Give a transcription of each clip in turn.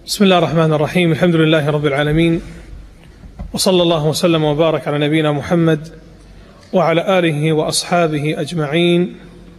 بسم الله الرحمن الرحيم. الحمد لله رب العالمين، وصلى الله وسلم وبارك على نبينا محمد وعلى آله وأصحابه أجمعين.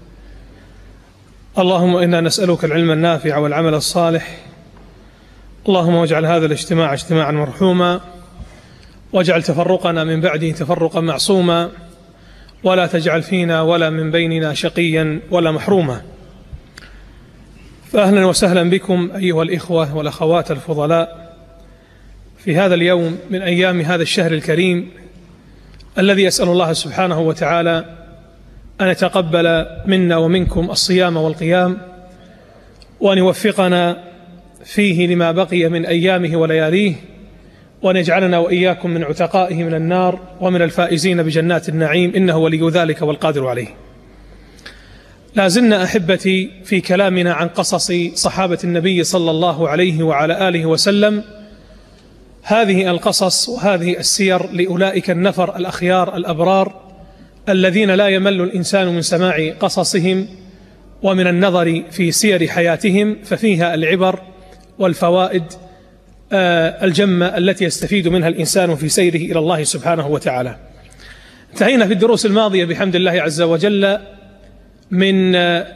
اللهم إنا نسألك العلم النافع والعمل الصالح. اللهم واجعل هذا الاجتماع اجتماعا مرحوما، واجعل تفرقنا من بعده تفرقا معصوما، ولا تجعل فينا ولا من بيننا شقيا ولا محروما. فأهلا وسهلا بكم أيها الإخوة والأخوات الفضلاء في هذا اليوم من أيام هذا الشهر الكريم الذي يسأل الله سبحانه وتعالى أن يتقبل منا ومنكم الصيام والقيام، وأن يوفقنا فيه لما بقي من أيامه ولياليه، وأن يجعلنا وإياكم من عتقائه من النار ومن الفائزين بجنات النعيم، إنه ولي ذلك والقادر عليه. لا زلنا أحبتي في كلامنا عن قصص صحابة النبي صلى الله عليه وعلى آله وسلم. هذه القصص وهذه السير لأولئك النفر الأخيار الأبرار الذين لا يمل الإنسان من سماع قصصهم ومن النظر في سير حياتهم، ففيها العبر والفوائد الجمة التي يستفيد منها الإنسان في سيره إلى الله سبحانه وتعالى. انتهينا في الدروس الماضية بحمد الله عز وجل من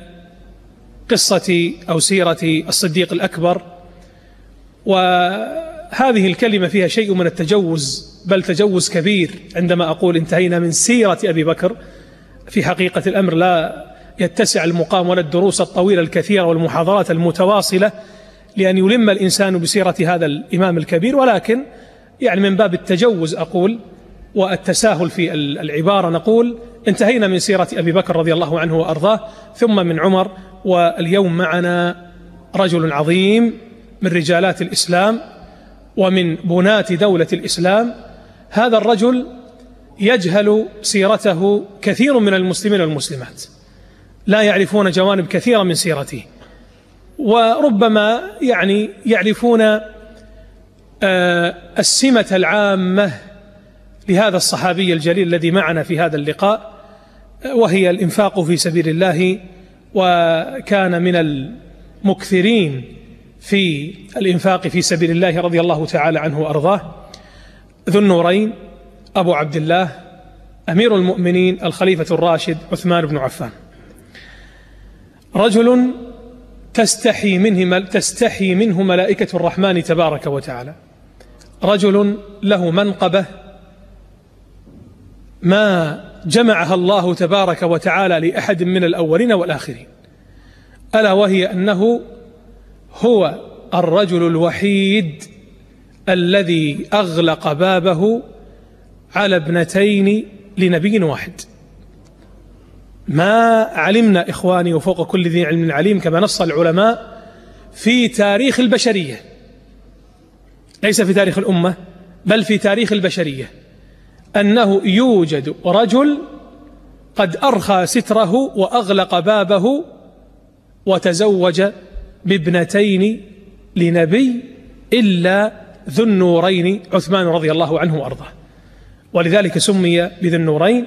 قصة أو سيرة الصديق الأكبر، وهذه الكلمة فيها شيء من التجوز، بل تجوز كبير عندما أقول انتهينا من سيرة أبي بكر. في حقيقة الأمر لا يتسع المقام ولا الدروس الطويلة الكثيرة والمحاضرات المتواصلة لأن يلم الإنسان بسيرة هذا الإمام الكبير، ولكن يعني من باب التجوز أقول والتساهل في العبارة نقول انتهينا من سيرة أبي بكر رضي الله عنه وأرضاه، ثم من عمر، واليوم معنا رجل عظيم من رجالات الإسلام ومن بناة دولة الإسلام. هذا الرجل يجهل سيرته كثير من المسلمين والمسلمات، لا يعرفون جوانب كثيرة من سيرته، وربما يعني يعرفون السمة العامة لهذا الصحابي الجليل الذي معنا في هذا اللقاء، وهي الإنفاق في سبيل الله، وكان من المكثرين في الإنفاق في سبيل الله رضي الله تعالى عنه وأرضاه. ذو النورين أبو عبد الله أمير المؤمنين الخليفة الراشد عثمان بن عفان، رجل تستحي منه ملائكة الرحمن تبارك وتعالى، رجل له منقبة ما جمعها الله تبارك وتعالى لأحد من الأولين والآخرين، ألا وهي أنه هو الرجل الوحيد الذي أغلق بابه على ابنتين لنبي واحد. ما علمنا إخواني وفوق كل ذي علم عليم، كما نص العلماء في تاريخ البشرية، ليس في تاريخ الأمة بل في تاريخ البشرية، أنه يوجد رجل قد أرخى ستره وأغلق بابه وتزوج بابنتين لنبي إلا ذو النورين عثمان رضي الله عنه وأرضاه، ولذلك سمي بذي النورين.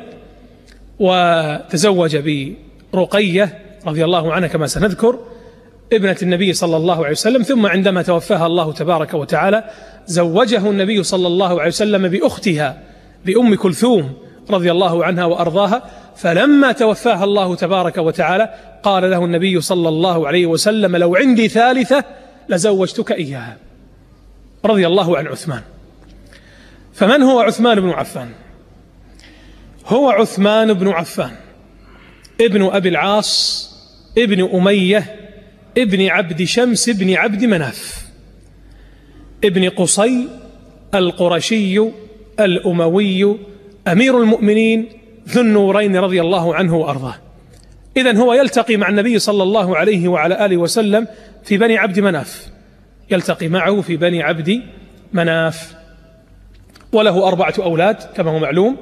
وتزوج برقية رضي الله عنها كما سنذكر ابنة النبي صلى الله عليه وسلم، ثم عندما توفاها الله تبارك وتعالى زوجه النبي صلى الله عليه وسلم بأختها بأم كلثوم رضي الله عنها وأرضاها. فلما توفاها الله تبارك وتعالى قال له النبي صلى الله عليه وسلم: لو عندي ثالثة لزوجتك إياها، رضي الله عن عثمان. فمن هو عثمان بن عفان؟ هو عثمان بن عفان ابن أبي العاص ابن أمية ابن عبد شمس ابن عبد مناف ابن قصي القرشي الأموي أمير المؤمنين ذو النورين رضي الله عنه وأرضاه. إذن هو يلتقي مع النبي صلى الله عليه وعلى آله وسلم في بني عبد مناف، يلتقي معه في بني عبد مناف، وله 4 أولاد كما هو معلوم.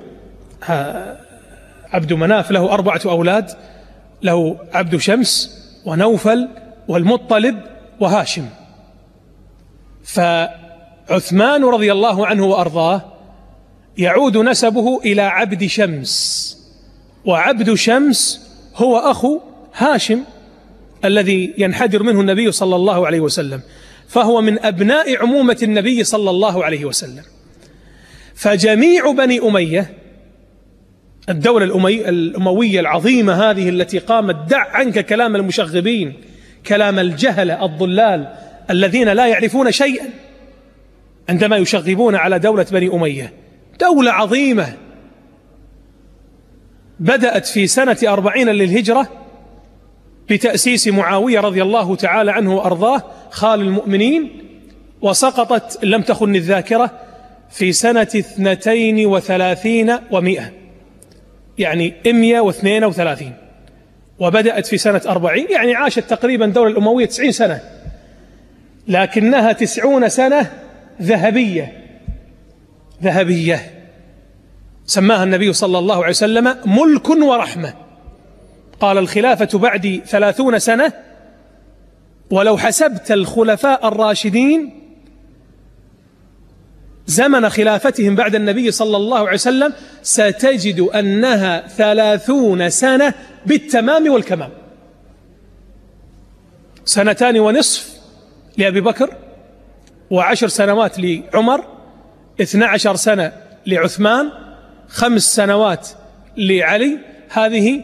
عبد مناف له 4 أولاد، له عبد شمس ونوفل والمطلب وهاشم. فعثمان رضي الله عنه وأرضاه يعود نسبه إلى عبد شمس، وعبد شمس هو أخو هاشم الذي ينحدر منه النبي صلى الله عليه وسلم. فهو من أبناء عمومة النبي صلى الله عليه وسلم. فجميع بني أمية، الدولة الأموية العظيمة هذه التي قامت، دع عنك كلام المشغبين، كلام الجهلة الضلال الذين لا يعرفون شيئا عندما يشغبون على دولة بني أمية. دولة عظيمة بدأت في سنة 40 للهجرة بتأسيس معاوية رضي الله تعالى عنه وأرضاه خال المؤمنين، وسقطت لم تخن الذاكرة في سنة 32 و100، يعني 132، وبدأت في سنة 40، يعني عاشت تقريبا الدولة الأموية 90 سنة، لكنها 90 سنة ذهبية سماها النبي صلى الله عليه وسلم ملك ورحمة. قال الخلافة بعدي 30 سنة، ولو حسبت الخلفاء الراشدين زمن خلافتهم بعد النبي صلى الله عليه وسلم ستجد أنها 30 سنة بالتمام والكمال. 2.5 لأبي بكر، و10 سنوات لعمر، 12 سنة لعثمان، 5 سنوات لعلي، هذه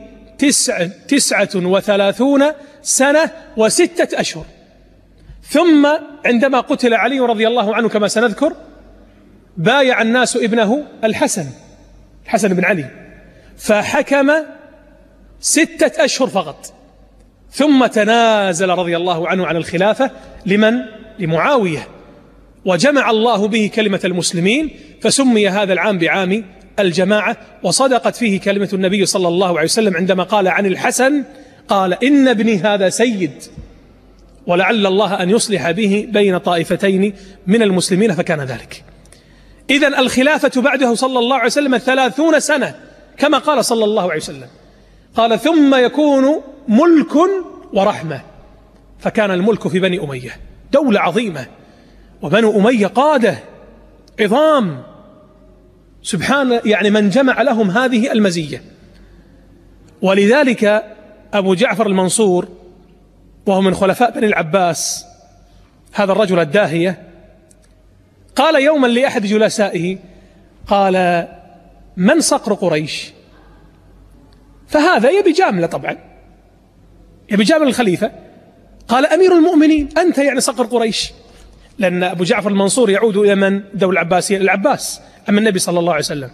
39 سنة و6 أشهر. ثم عندما قتل علي رضي الله عنه كما سنذكر، بايع الناس ابنه الحسن بن علي، فحكم 6 أشهر فقط، ثم تنازل رضي الله عنه عن الخلافة. لمن؟ لمعاوية، وجمع الله به كلمة المسلمين، فسمي هذا العام بعام الجماعة. وصدقت فيه كلمة النبي صلى الله عليه وسلم عندما قال عن الحسن، قال إن ابني هذا سيد، ولعل الله أن يصلح به بين طائفتين من المسلمين، فكان ذلك. إذن الخلافة بعده صلى الله عليه وسلم 30 سنة كما قال صلى الله عليه وسلم. قال ثم يكون ملك ورحمة، فكان الملك في بني أمية، دولة عظيمة، وبنو أمية قادة عظام، سبحان يعني من جمع لهم هذه المزية. ولذلك أبو جعفر المنصور، وهو من خلفاء بني العباس، هذا الرجل الداهية، قال يوما لأحد جلسائه، قال من صقر قريش؟ فهذا يبي جاملة، طبعا يبي جامل الخليفة. قال أمير المؤمنين أنت، يعني صقر قريش، لأن أبو جعفر المنصور يعود إلى من؟ دولة العباسية، العباس أم النبي صلى الله عليه وسلم.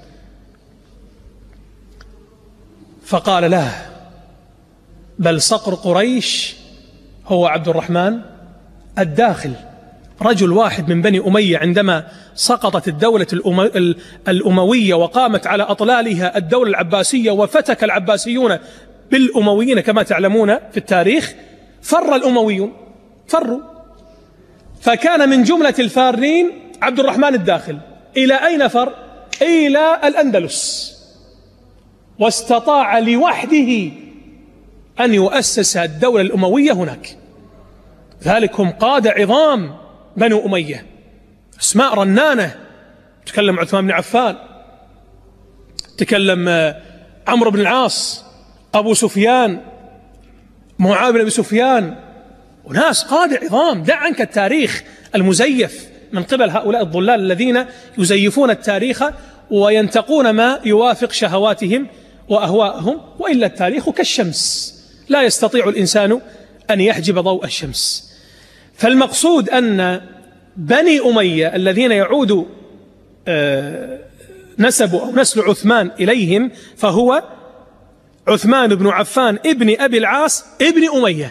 فقال لا، بل صقر قريش هو عبد الرحمن الداخل، رجل واحد من بني أمية. عندما سقطت الدولة الأموية وقامت على أطلالها الدولة العباسية، وفتك العباسيون بالأمويين كما تعلمون في التاريخ، فر الأمويون، فروا، فكان من جملة الفارين عبد الرحمن الداخل. إلى أين فر؟ إلى الأندلس، واستطاع لوحده أن يؤسس الدولة الأموية هناك. ذلك هم قادة عظام بنو أمية، اسماء رنانة. تكلم عثمان بن عفان، تكلم عمرو بن العاص، أبو سفيان، معاوية بن أبي سفيان، وناس قادة عظام. دع عنك التاريخ المزيف من قبل هؤلاء الضلال الذين يزيفون التاريخ وينتقون ما يوافق شهواتهم وأهواءهم، وإلا التاريخ كالشمس، لا يستطيع الإنسان أن يحجب ضوء الشمس. فالمقصود أن بني أمية الذين يعود نسب أو نسل عثمان إليهم، فهو عثمان بن عفان ابن أبي العاص ابن أمية،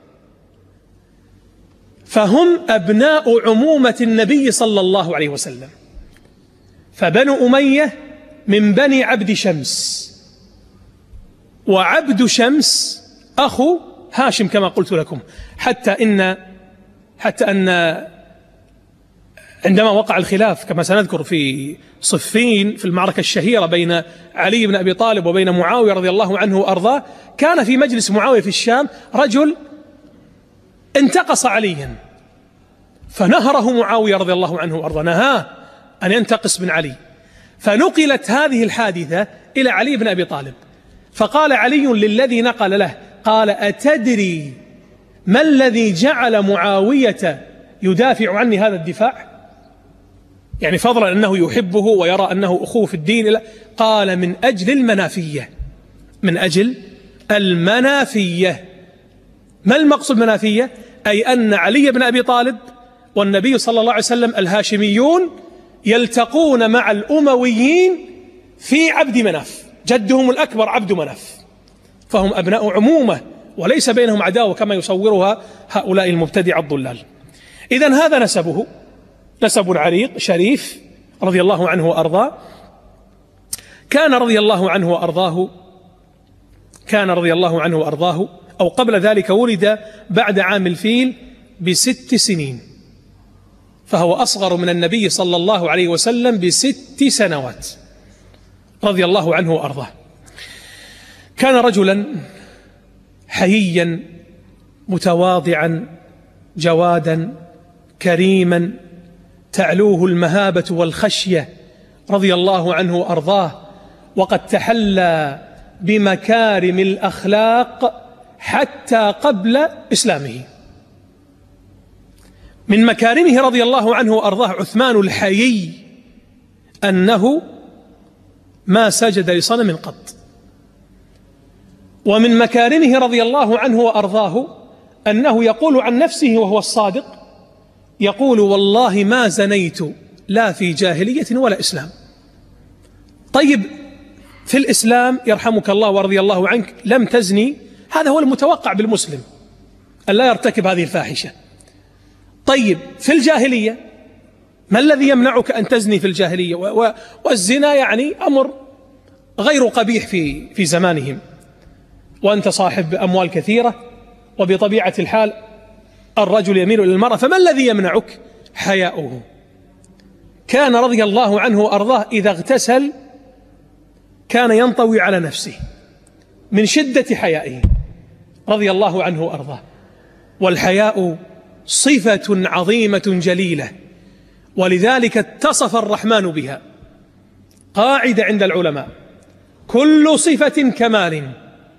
فهم أبناء عمومة النبي صلى الله عليه وسلم. فبنو أمية من بني عبد شمس، وعبد شمس أخو هاشم كما قلت لكم، حتى أن عندما وقع الخلاف كما سنذكر في صفين في المعركة الشهيرة بين علي بن أبي طالب وبين معاوية رضي الله عنه وأرضاه، كان في مجلس معاوية في الشام رجل انتقص عليا، فنهره معاوية رضي الله عنه وأرضاه، نهاه أن ينتقص بن علي. فنقلت هذه الحادثة إلى علي بن أبي طالب، فقال علي للذي نقل له، قال أتدري ما الذي جعل معاوية يدافع عني هذا الدفاع؟ يعني فضلا أنه يحبه ويرى أنه أخوه في الدين، قال من أجل المنافية. من أجل المنافية. ما المقصود منافية؟ أي أن علي بن أبي طالب والنبي صلى الله عليه وسلم الهاشميون يلتقون مع الأمويين في عبد مناف، جدهم الأكبر عبد مناف، فهم أبناء عمومة وليس بينهم عداوة كما يصورها هؤلاء المبتدع الضلال. إذن هذا نسبه، نسب عريق شريف رضي الله عنه وأرضاه. كان رضي الله عنه وأرضاه أو قبل ذلك ولد بعد عام الفيل ب6 سنين، فهو أصغر من النبي صلى الله عليه وسلم ب6 سنوات رضي الله عنه وأرضاه. كان رجلا حييا متواضعا جوادا كريما تعلوه المهابة والخشية رضي الله عنه وأرضاه، وقد تحلى بمكارم الأخلاق حتى قبل إسلامه. من مكارمه رضي الله عنه وأرضاه عثمان الحيي أنه ما سجد لصنم قط. ومن مكارمه رضي الله عنه وأرضاه أنه يقول عن نفسه وهو الصادق، يقول والله ما زنيت لا في جاهلية ولا إسلام. طيب في الإسلام يرحمك الله ورضي الله عنك لم تزني، هذا هو المتوقع بالمسلم أن لا يرتكب هذه الفاحشة. طيب في الجاهلية ما الذي يمنعك أن تزني في الجاهلية؟ والزنا يعني أمر غير قبيح في زمانهم، وأنت صاحب أموال كثيرة وبطبيعة الحال الرجل يميل إلى المرأة، فما الذي يمنعك؟ حياؤه. كان رضي الله عنه وأرضاه إذا اغتسل كان ينطوي على نفسه من شدة حيائه رضي الله عنه وأرضاه. والحياء صفة عظيمة جليلة، ولذلك اتصف الرحمن بها. قاعدة عند العلماء: كل صفة كمال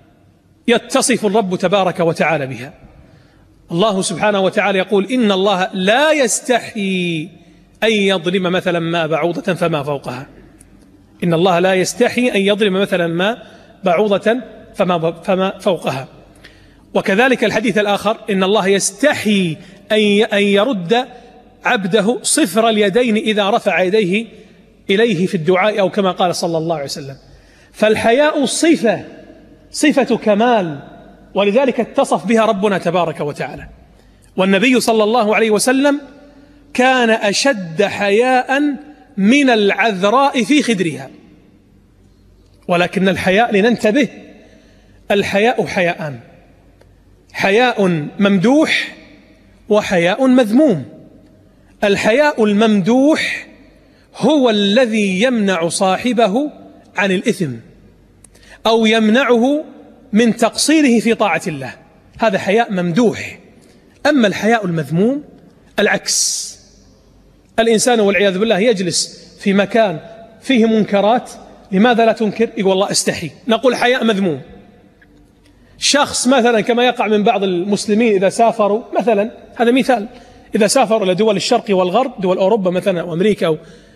يتصف الرب تبارك وتعالى بها. الله سبحانه وتعالى يقول: إن الله لا يستحي أن يضرب مثلا ما بعوضة فما فوقها. إن الله لا يستحي أن يضرب مثلا ما بعوضة فما فوقها. وكذلك الحديث الآخر: إن الله يستحي أن يرد عبده صفر اليدين إذا رفع يديه إليه في الدعاء، أو كما قال صلى الله عليه وسلم. فالحياء صفة كمال، ولذلك اتصف بها ربنا تبارك وتعالى. والنبي صلى الله عليه وسلم كان أشد حياء من العذراء في خدرها. ولكن الحياء لننتبه، الحياء حياءان: حياء ممدوح وحياء مذموم. الحياء الممدوح هو الذي يمنع صاحبه عن الإثم أو يمنعه من تقصيره في طاعة الله، هذا حياء ممدوح. أما الحياء المذموم العكس، الإنسان والعياذ بالله يجلس في مكان فيه منكرات، لماذا لا تنكر؟ يقول والله أستحي. نقول حياء مذموم. شخص مثلا كما يقع من بعض المسلمين إذا سافروا مثلا، هذا مثال، إذا سافروا إلى دول الشرق والغرب، دول أوروبا مثلا أو أمريكا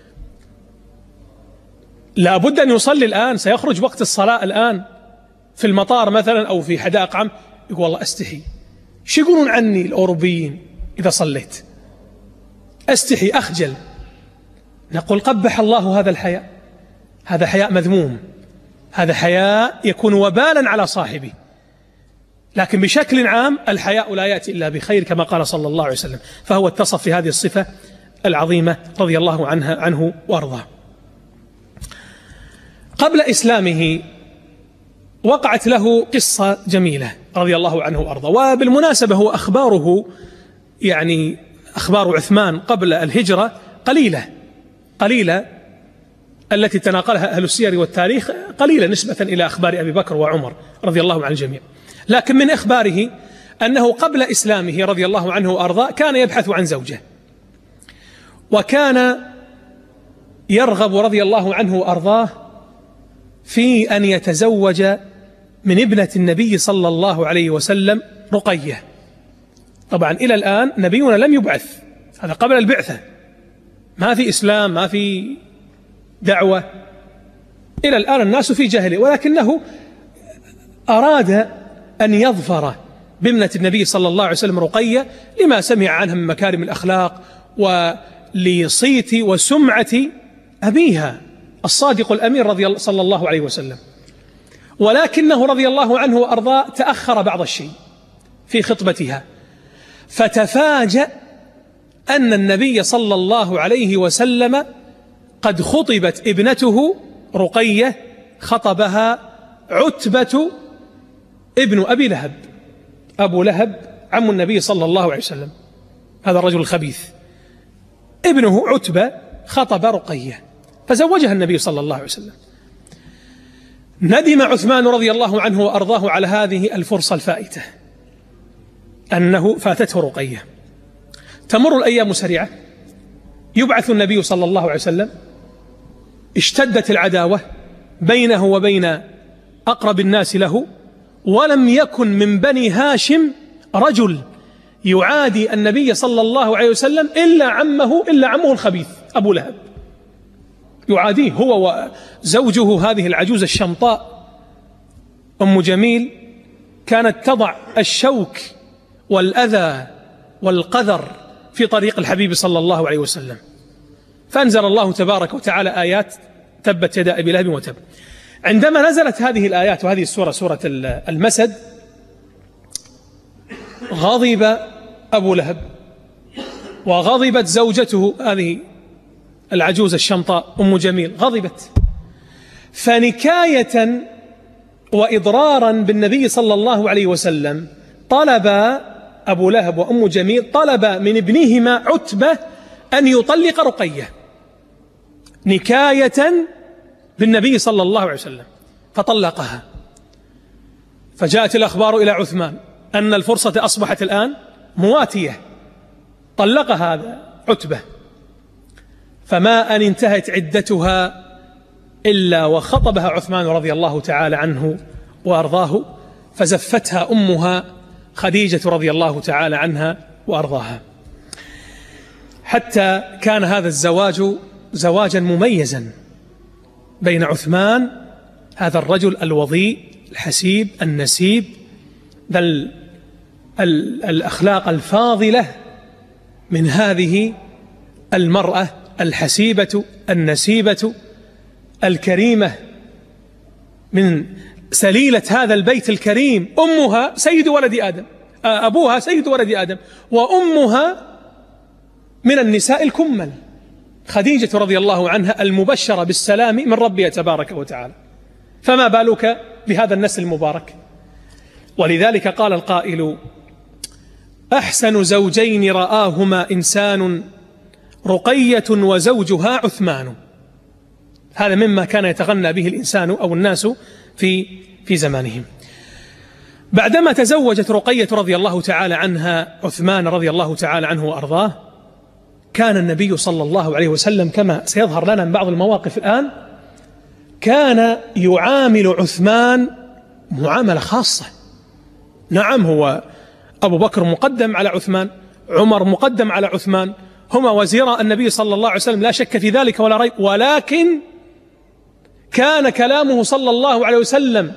لا بد أن يصلي الآن، سيخرج وقت الصلاة الآن في المطار مثلا أو في حدائق عام، يقول والله أستحي. شو يقولون عني الأوروبيين إذا صليت؟ أستحي، أخجل. نقول قبح الله هذا الحياء، هذا حياء مذموم، هذا حياء يكون وبالا على صاحبه. لكن بشكل عام الحياء لا يأتي إلا بخير كما قال صلى الله عليه وسلم، فهو اتصف في هذه الصفة العظيمة رضي الله عنه وأرضاه. قبل إسلامه وقعت له قصة جميلة رضي الله عنه وأرضاه. وبالمناسبة هو أخباره، يعني أخبار عثمان قبل الهجرة قليلة التي تناقلها أهل السير والتاريخ، قليلة نسبة إلى أخبار أبي بكر وعمر رضي الله عن الجميع. لكن من إخباره أنه قبل إسلامه رضي الله عنه وأرضاه كان يبحث عن زوجة، وكان يرغب رضي الله عنه وأرضاه في أن يتزوج من ابنة النبي صلى الله عليه وسلم رقية. طبعا إلى الآن نبينا لم يبعث هذا قبل البعثة، ما في إسلام، ما في دعوة، إلى الآن الناس في جاهلية، ولكنه أراد أن يظفر بابنة النبي صلى الله عليه وسلم رقية لما سمع عنها من مكارم الأخلاق ولصيت وسمعة أبيها الصادق الأمين صلى الله عليه وسلم. ولكنه رضي الله عنه وأرضاه تأخر بعض الشيء في خطبتها، فتفاجأ أن النبي صلى الله عليه وسلم قد خطبت ابنته رقية، خطبها عتبة ابن أبي لهب، أبو لهب عم النبي صلى الله عليه وسلم، هذا الرجل الخبيث، ابنه عتبة خطب رقية فزوجها النبي صلى الله عليه وسلم. ندم عثمان رضي الله عنه وأرضاه على هذه الفرصة الفائتة، أنه فاتته رقية. تمر الأيام سريعة، يبعث النبي صلى الله عليه وسلم، اشتدت العداوة بينه وبين أقرب الناس له، ولم يكن من بني هاشم رجل يعادي النبي صلى الله عليه وسلم إلا عمه الخبيث أبو لهب، يعاديه هو وزوجه هذه العجوز الشمطاء أم جميل، كانت تضع الشوك والأذى والقذر في طريق الحبيب صلى الله عليه وسلم. فأنزل الله تبارك وتعالى آيات تبت يدا أبي لهب وتب. عندما نزلت هذه الآيات وهذه السورة، سورة المسد، غضب أبو لهب وغضبت زوجته هذه العجوز الشمطاء أم جميل، غضبت، فنكاية وإضرارا بالنبي صلى الله عليه وسلم طلب أبو لهب وأم جميل، طلب من ابنهما عتبة أن يطلق رقية نكاية بالنبي صلى الله عليه وسلم، فطلقها. فجاءت الأخبار إلى عثمان أن الفرصة أصبحت الآن مواتية، طلقها هذا عتبة، فما أن انتهت عدتها إلا وخطبها عثمان رضي الله تعالى عنه وأرضاه، فزفتها أمها خديجة رضي الله تعالى عنها وأرضاها، حتى كان هذا الزواج زواجا مميزا بين عثمان، هذا الرجل الوضيء الحسيب النسيب ذا الأخلاق الفاضلة، من هذه المرأة الحسيبة النسيبة الكريمة، من سليلة هذا البيت الكريم. أمها سيد ولد آدم، أبوها سيد ولد آدم، وأمها من النساء الكمل، خديجة رضي الله عنها المبشرة بالسلام من ربها تبارك وتعالى، فما بالك بهذا النسل المبارك. ولذلك قال القائل: أحسن زوجين رآهما إنسان، رقية وزوجها عثمان. هذا مما كان يتغنى به الإنسان أو الناس في زمانهم. بعدما تزوجت رقية رضي الله تعالى عنها عثمان رضي الله تعالى عنه وأرضاه، كان النبي صلى الله عليه وسلم كما سيظهر لنا من بعض المواقف الآن، كان يعامل عثمان معاملة خاصة. نعم، هو أبو بكر مقدم على عثمان، عمر مقدم على عثمان، هما وزيرا النبي صلى الله عليه وسلم، لا شك في ذلك ولا ريب، ولكن كان كلامه صلى الله عليه وسلم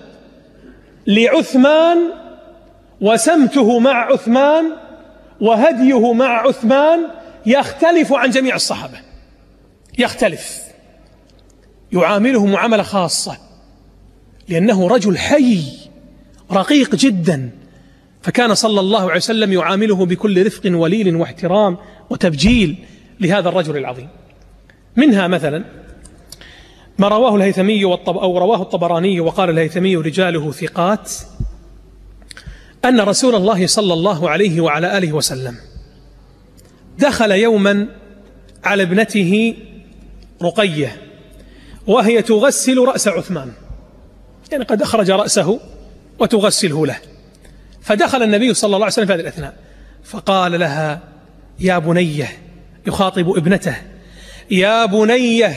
لعثمان وسمته مع عثمان وهديه مع عثمان يختلف عن جميع الصحابة، يختلف، يعامله معاملة خاصة، لأنه رجل حي رقيق جدا، فكان صلى الله عليه وسلم يعامله بكل رفق ولين واحترام وتبجيل لهذا الرجل العظيم. منها مثلا ما رواه الهيثمي أو رواه الطبراني وقال الهيثمي رجاله ثقات، أن رسول الله صلى الله عليه وعلى آله وسلم دخل يوما على ابنته رقية وهي تغسل رأس عثمان، يعني قد أخرج رأسه وتغسله له، فدخل النبي صلى الله عليه وسلم في هذه الأثناء فقال لها: يا بنية، يخاطب ابنته: يا بنية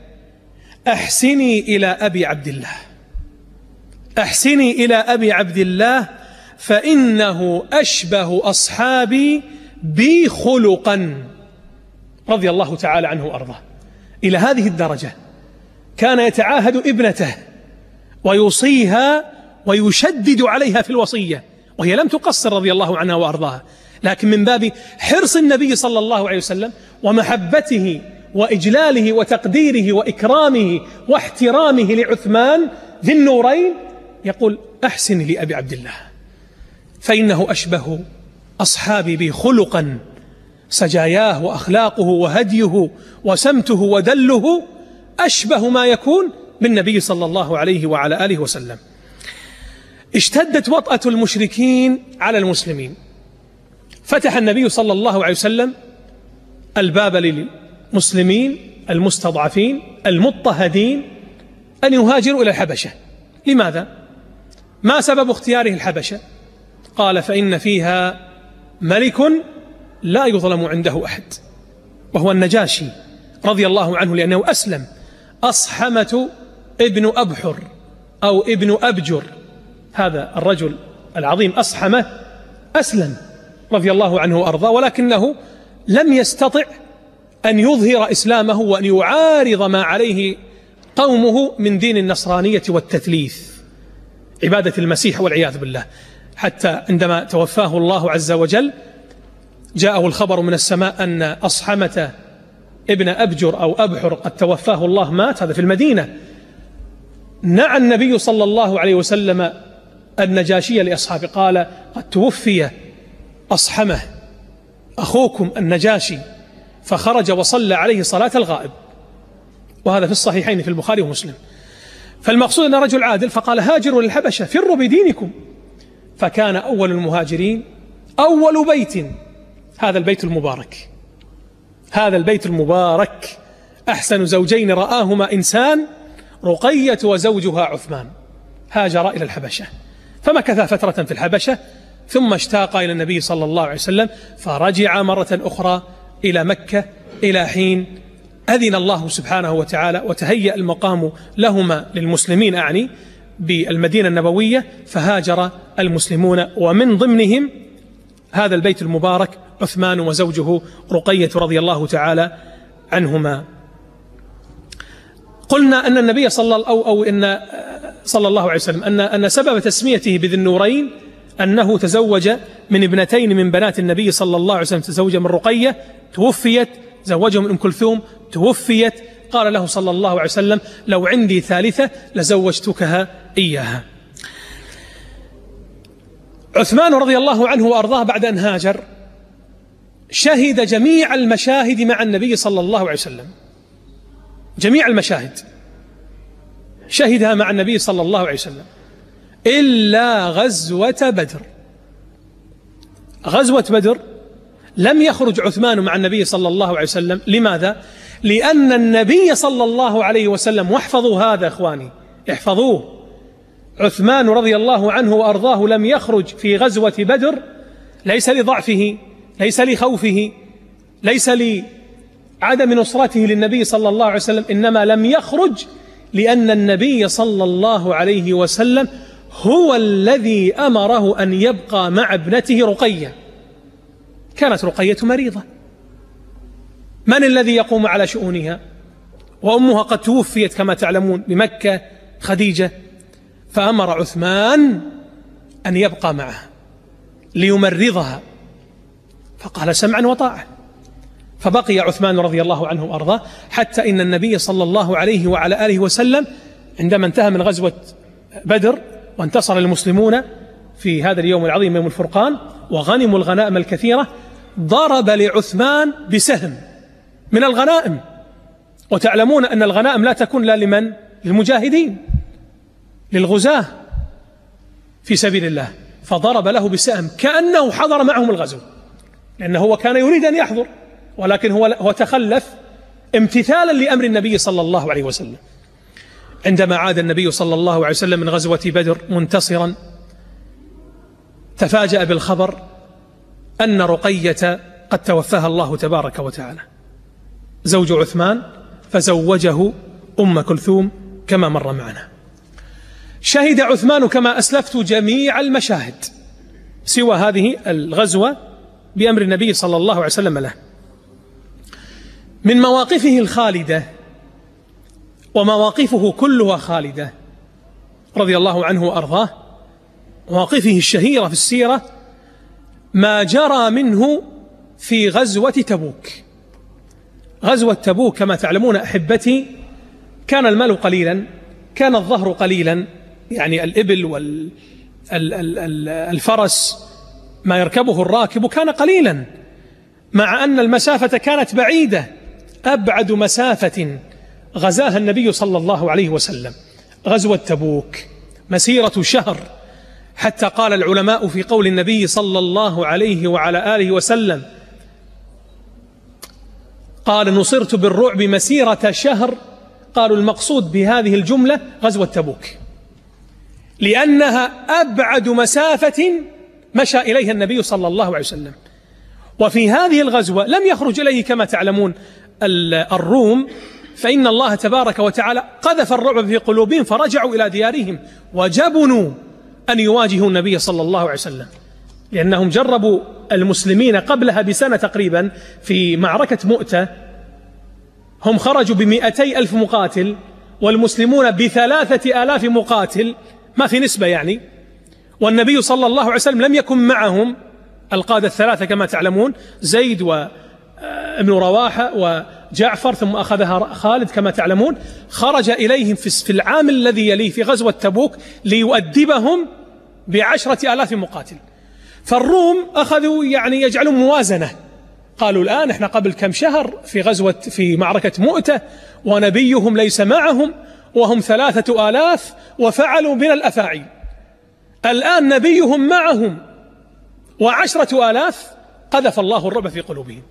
أحسني إلى أبي عبد الله، أحسني إلى أبي عبد الله، فإنه أشبه أصحابي بي خلقا رضي الله تعالى عنه وأرضاه. إلى هذه الدرجة كان يتعاهد ابنته ويوصيها ويشدد عليها في الوصية، وهي لم تقصر رضي الله عنها وأرضاها، لكن من باب حرص النبي صلى الله عليه وسلم ومحبته وإجلاله وتقديره وإكرامه واحترامه لعثمان ذي النورين يقول: أحسن لأبي عبد الله فإنه أشبه أصحابي بي خلقا، سجاياه وأخلاقه وهديه وسمته ودله أشبه ما يكون بالنبي صلى الله عليه وعلى آله وسلم. اشتدت وطأة المشركين على المسلمين، فتح النبي صلى الله عليه وسلم الباب للمسلمين المستضعفين المضطهدين أن يهاجروا إلى الحبشة. لماذا؟ ما سبب اختياره الحبشة؟ قال: فإن فيها ملك لا يظلم عنده أحد، وهو النجاشي رضي الله عنه، لأنه أسلم. أصحمة ابن أبحر أو ابن أبجر، هذا الرجل العظيم أصحمة أسلم رضي الله عنه وأرضاه، ولكنه لم يستطع أن يظهر إسلامه وأن يعارض ما عليه قومه من دين النصرانية والتثليث، عبادة المسيح والعياذ بالله، حتى عندما توفاه الله عز وجل جاءه الخبر من السماء أن أصحمة ابن أبجر أو أبحر قد توفاه الله، مات، هذا في المدينة. نعى النبي صلى الله عليه وسلم النجاشي لأصحابه، قال: قد توفي أصحمه أخوكم النجاشي، فخرج وصلى عليه صلاة الغائب، وهذا في الصحيحين في البخاري ومسلم. فالمقصود أن رجل عادل، فقال: هاجروا للحبشة فروا بدينكم. فكان أول المهاجرين أول بيت هذا البيت المبارك، هذا البيت المبارك، أحسن زوجين رآهما إنسان، رقية وزوجها عثمان، هاجر إلى الحبشة، فمكث فترة في الحبشة، ثم اشتاق إلى النبي صلى الله عليه وسلم، فرجع مرة أخرى إلى مكة إلى حين أذن الله سبحانه وتعالى وتهيأ المقام لهما للمسلمين، أعني بالمدينة النبوية، فهاجر المسلمون، ومن ضمنهم هذا البيت المبارك عثمان وزوجه رقية رضي الله تعالى عنهما. قلنا أن النبي صلى الله عليه وسلم أن سبب تسميته بذي النورين أنه تزوج من ابنتين من بنات النبي صلى الله عليه وسلم، تزوج من رقية توفيت، زوجه من أم كلثوم توفيت، قال له صلى الله عليه وسلم: لو عندي ثالثة لزوجتكها إياها. عثمان رضي الله عنه وأرضاه بعد أن هاجر شهد جميع المشاهد مع النبي صلى الله عليه وسلم، جميع المشاهد شهدها مع النبي صلى الله عليه وسلم إلا غزوة بدر. غزوة بدر لم يخرج عثمان مع النبي صلى الله عليه وسلم. لماذا؟ لأن النبي صلى الله عليه وسلم، واحفظوا هذا إخواني، احفظوه، عثمان رضي الله عنه وأرضاه لم يخرج في غزوة بدر ليس لضعفه، ليس لخوفه، ليس لعدم نصرته للنبي صلى الله عليه وسلم، إنما لم يخرج لأن النبي صلى الله عليه وسلم هو الذي أمره أن يبقى مع ابنته رقية. كانت رقية مريضة، من الذي يقوم على شؤونها؟ وأمها قد توفيت كما تعلمون بمكة، خديجة، فأمر عثمان أن يبقى معها ليمرضها، فقال: سمعا وطاعة. فبقي عثمان رضي الله عنه وأرضاه حتى إن النبي صلى الله عليه وعلى آله وسلم عندما انتهى من غزوة بدر وانتصر المسلمون في هذا اليوم العظيم يوم الفرقان وغنموا الغنائم الكثيرة، ضرب لعثمان بسهم من الغنائم، وتعلمون أن الغنائم لا تكون لا لمن؟ للمجاهدين، للغزاة في سبيل الله، فضرب له بسهم كأنه حضر معهم الغزو، لأنه هو كان يريد أن يحضر، ولكن هو تخلف امتثالا لأمر النبي صلى الله عليه وسلم. عندما عاد النبي صلى الله عليه وسلم من غزوة بدر منتصرا، تفاجأ بالخبر أن رقية قد توفاها الله تبارك وتعالى، زوج عثمان، فزوجه أم كلثوم كما مر معنا. شهد عثمان كما أسلفت جميع المشاهد سوى هذه الغزوة بأمر النبي صلى الله عليه وسلم له. من مواقفه الخالدة، ومواقفه كلها خالدة رضي الله عنه وأرضاه، مواقفه الشهيرة في السيرة ما جرى منه في غزوة تبوك. غزوة تبوك كما تعلمون أحبتي كان المال قليلا، كان الظهر قليلا، يعني الإبل والفرس ما يركبه الراكب كان قليلا، مع أن المسافة كانت بعيدة. أبعد مسافة غزاها النبي صلى الله عليه وسلم غزوة تبوك، مسيرة شهر، حتى قال العلماء في قول النبي صلى الله عليه وعلى آله وسلم قال: نصرت بالرعب مسيرة شهر. قالوا المقصود بهذه الجملة غزوة تبوك، لأنها أبعد مسافة مشى إليها النبي صلى الله عليه وسلم. وفي هذه الغزوة لم يخرج إليه كما تعلمون الروم، فإن الله تبارك وتعالى قذف الرعب في قلوبهم فرجعوا إلى ديارهم وجبنوا أن يواجهوا النبي صلى الله عليه وسلم، لأنهم جربوا المسلمين قبلها بسنة تقريبا في معركة مؤتة، هم خرجوا ب200,000 مقاتل والمسلمون ب3,000 مقاتل، ما في نسبة يعني، والنبي صلى الله عليه وسلم لم يكن معهم القادة الثلاثة كما تعلمون، زيد وابن رواحة وجعفر، ثم أخذها خالد كما تعلمون. خرج إليهم في العام الذي يليه في غزوة تبوك ليؤدبهم ب10,000 مقاتل. فالروم أخذوا يعني يجعلون موازنة، قالوا الآن احنا قبل كم شهر في معركة مؤتة ونبيهم ليس معهم وهم 3,000 وفعلوا من الأفاعيل، الآن نبيهم معهم و10,000 قذف الله الرعب في قلوبهم.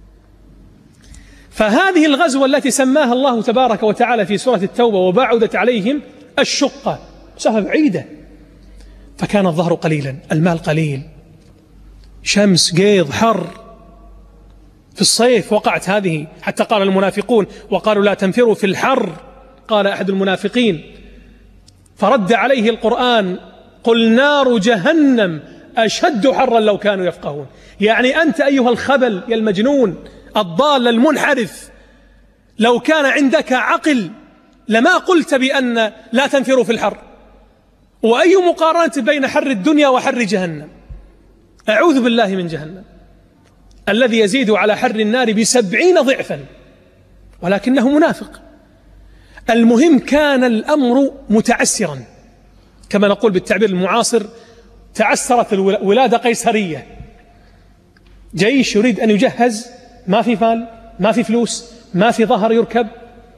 فهذه الغزوة التي سماها الله تبارك وتعالى في سورة التوبة وبعدت عليهم الشقة، مسافة بعيدة، فكان الظهر قليلا، المال قليل، شمس، قيض، حر، في الصيف وقعت هذه، حتى قال المنافقون وقالوا لا تنفروا في الحر. قال أحد المنافقين فرد عليه القرآن: قل نار جهنم أشد حرا لو كانوا يفقهون. يعني أنت أيها الخبل يا المجنون الضال المنحرف، لو كان عندك عقل لما قلت بأن لا تنفروا في الحر. وأي مقارنة بين حر الدنيا وحر جهنم؟ أعوذ بالله من جهنم الذي يزيد على حر النار ب70 ضعفا، ولكنه منافق. المهم كان الأمر متعسرا، كما نقول بالتعبير المعاصر تعسرت الولادة قيصرية. جيش يريد أن يجهز، ما في مال، ما في فلوس، ما في ظهر يركب.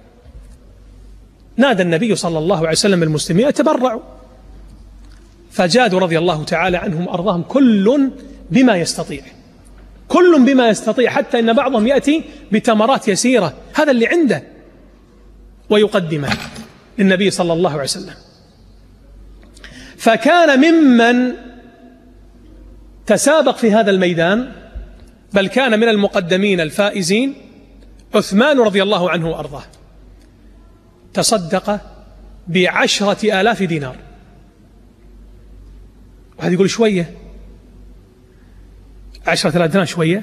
نادى النبي صلى الله عليه وسلم المسلمين يتبرعوا، فجادوا رضي الله تعالى عنهم وأرضاهم كل بما يستطيع، كل بما يستطيع، حتى إن بعضهم يأتي بتمرات يسيرة، هذا اللي عنده، ويقدمها للنبي صلى الله عليه وسلم. فكان ممن تسابق في هذا الميدان، بل كان من المقدمين الفائزين، عثمان رضي الله عنه وأرضاه، تصدق ب10,000 دينار. واحد يقول شوية، 10,000 دينار شوية؟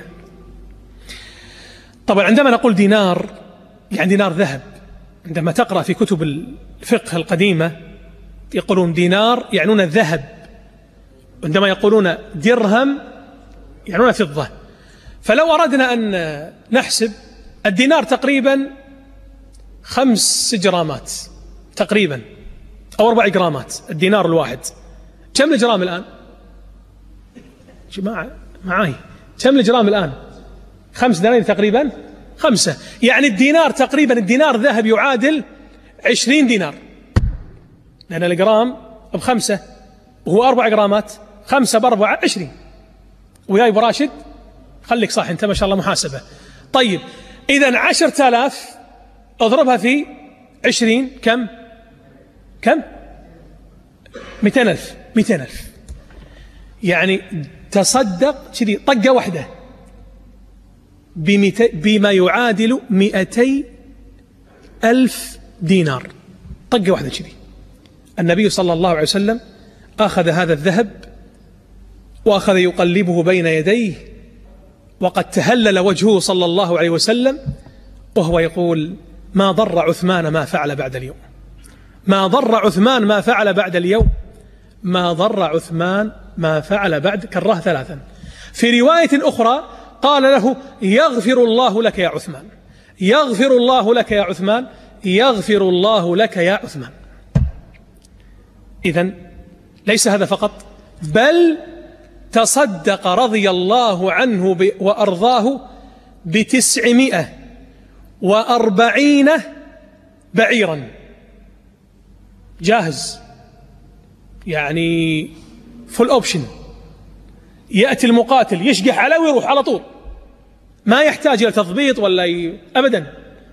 طبعا عندما نقول دينار يعني دينار ذهب. عندما تقرأ في كتب الفقه القديمة يقولون دينار يعنون الذهب، عندما يقولون درهم يعنون فضة. فلو أردنا أن نحسب الدينار تقريبا 5 جرامات تقريبا، أو 4 جرامات الدينار الواحد. كم الجرام الآن؟ جماعة معاي، كم الجرام الآن؟ 5 دنانير تقريبا، 5. يعني الدينار تقريبا، الدينار ذهب يعادل 20 دينار، لأن الجرام ب5 وهو 4 جرامات، 5 ب4 20. وياي أبو راشد؟ خليك صح أنت ما شاء الله محاسبة. طيب إذن 10,000 اضربها في 20 كم؟ 200,000. 200,000 يعني تصدق كذي طقة واحدة بما يعادل 200,000 دينار، طقة واحدة كذي. النبي صلى الله عليه وسلم أخذ هذا الذهب وأخذ يقلبه بين يديه، وقد تهلل وجهه صلى الله عليه وسلم، وهو يقول: ما ضر عثمان ما فعل بعد اليوم، ما ضر عثمان ما فعل بعد اليوم، ما ضر عثمان ما فعل بعد، كررها 3. في رواية أخرى قال له: يغفر الله لك يا عثمان، يغفر الله لك يا عثمان، يغفر الله لك يا عثمان. إذن ليس هذا فقط، بل تصدق رضي الله عنه وأرضاه 940 بعيرا جاهز، يعني فول أوبشن، يأتي المقاتل يشقح عليه ويروح على طول، ما يحتاج إلى تضبيط ولا أبدا.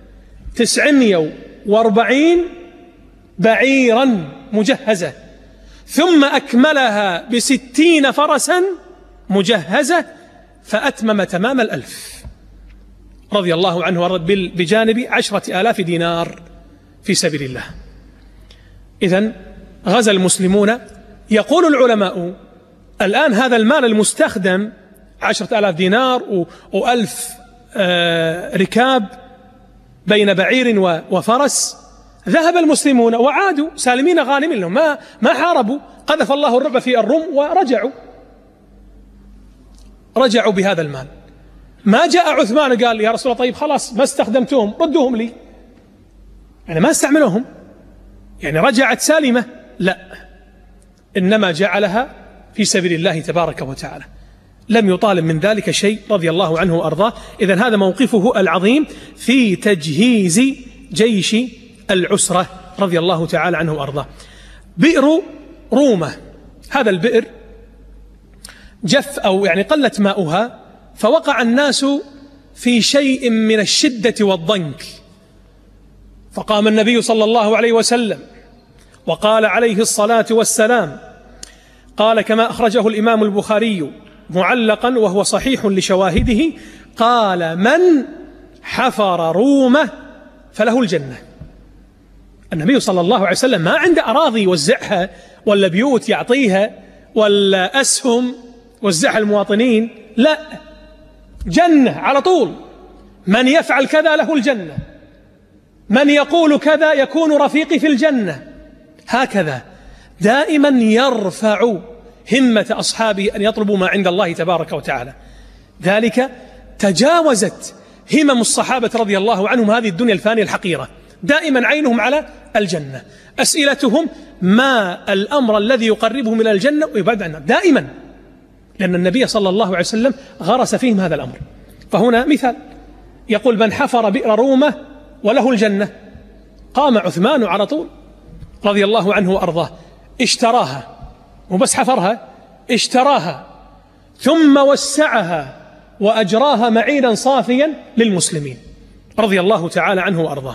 940 بعيرا مجهزة، ثم أكملها ب60 فرسا مجهزة، فأتمم تمام 1000 رضي الله عنه وارضاه، بجانب 10,000 دينار في سبيل الله. إذن غزا المسلمون. يقول العلماء الآن هذا المال المستخدم 10,000 دينار و1000 ركاب بين بعير وفرس، ذهب المسلمون وعادوا سالمين غانمين لهم، ما حاربوا، قذف الله الرعب في الروم ورجعوا بهذا المال. ما جاء عثمان قال: يا رسول الله طيب خلاص ما استخدمتهم ردوهم لي، يعني ما استعملوهم، يعني رجعت سالمة، لا، إنما جعلها في سبيل الله تبارك وتعالى، لم يطالب من ذلك شيء رضي الله عنه وأرضاه. إذن هذا موقفه العظيم في تجهيز جيش العسرة رضي الله تعالى عنه وأرضاه. بئر رومة، هذا البئر جف أو يعني قلت ماؤها، فوقع الناس في شيء من الشدة والضنك، فقام النبي صلى الله عليه وسلم وقال عليه الصلاة والسلام، قال كما أخرجه الإمام البخاري معلقا وهو صحيح لشواهده، قال: من حفر رومة فله الجنة. النبي صلى الله عليه وسلم ما عنده أراضي يوزعها ولا بيوت يعطيها ولا أسهم وزعها المواطنين، لا، جنة على طول. من يفعل كذا له الجنة، من يقول كذا يكون رفيقي في الجنة. هكذا دائما يرفع همة أصحابه أن يطلبوا ما عند الله تبارك وتعالى. ذلك تجاوزت همم الصحابة رضي الله عنهم هذه الدنيا الفانية الحقيرة، دائما عينهم على الجنة، أسئلتهم ما الأمر الذي يقربهم إلى الجنة ويبعد عنها دائما، لأن النبي صلى الله عليه وسلم غرس فيهم هذا الأمر. فهنا مثال يقول: من حفر بئر رومة وله الجنة. قام عثمان على طول رضي الله عنه وأرضاه، اشتراها، وبس حفرها، اشتراها ثم وسعها وأجراها معينا صافيا للمسلمين رضي الله تعالى عنه وأرضاه.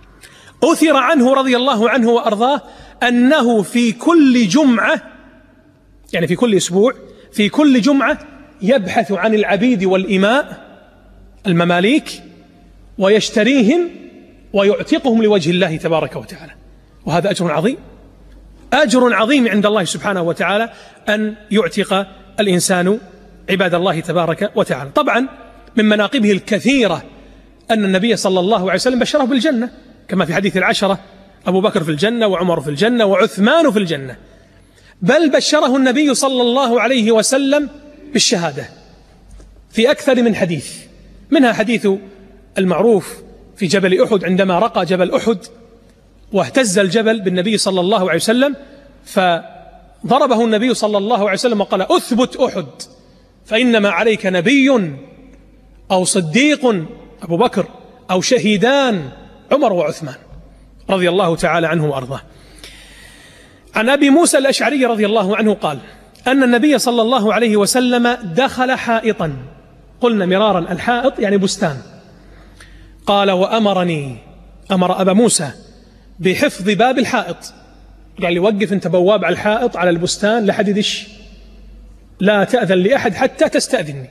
أثر عنه رضي الله عنه وأرضاه أنه في كل جمعة، يعني في كل أسبوع، في كل جمعة يبحث عن العبيد والإماء المماليك ويشتريهم ويعتقهم لوجه الله تبارك وتعالى. وهذا أجر عظيم، أجر عظيم عند الله سبحانه وتعالى أن يعتق الإنسان عباد الله تبارك وتعالى. طبعا من مناقبه الكثيرة أن النبي صلى الله عليه وسلم بشره بالجنة، كما في حديث العشرة: أبو بكر في الجنة، وعمر في الجنة، وعثمان في الجنة. بل بشره النبي صلى الله عليه وسلم بالشهادة في أكثر من حديث، منها حديث المعروف في جبل أحد، عندما رقى جبل أحد واهتز الجبل بالنبي صلى الله عليه وسلم، فضربه النبي صلى الله عليه وسلم وقال: أثبت أحد فإنما عليك نبي أو صديق أبو بكر أو شهيدان عمر وعثمان رضي الله تعالى عنه وأرضاه. عن أبي موسى الأشعري رضي الله عنه قال أن النبي صلى الله عليه وسلم دخل حائطا، قلنا مرارا الحائط يعني بستان، قال: وأمرني، أمر أبا موسى بحفظ باب الحائط، قال لي: وقف أنت بواب على الحائط على البستان لحد يدش، لا تأذن لأحد حتى تستأذني.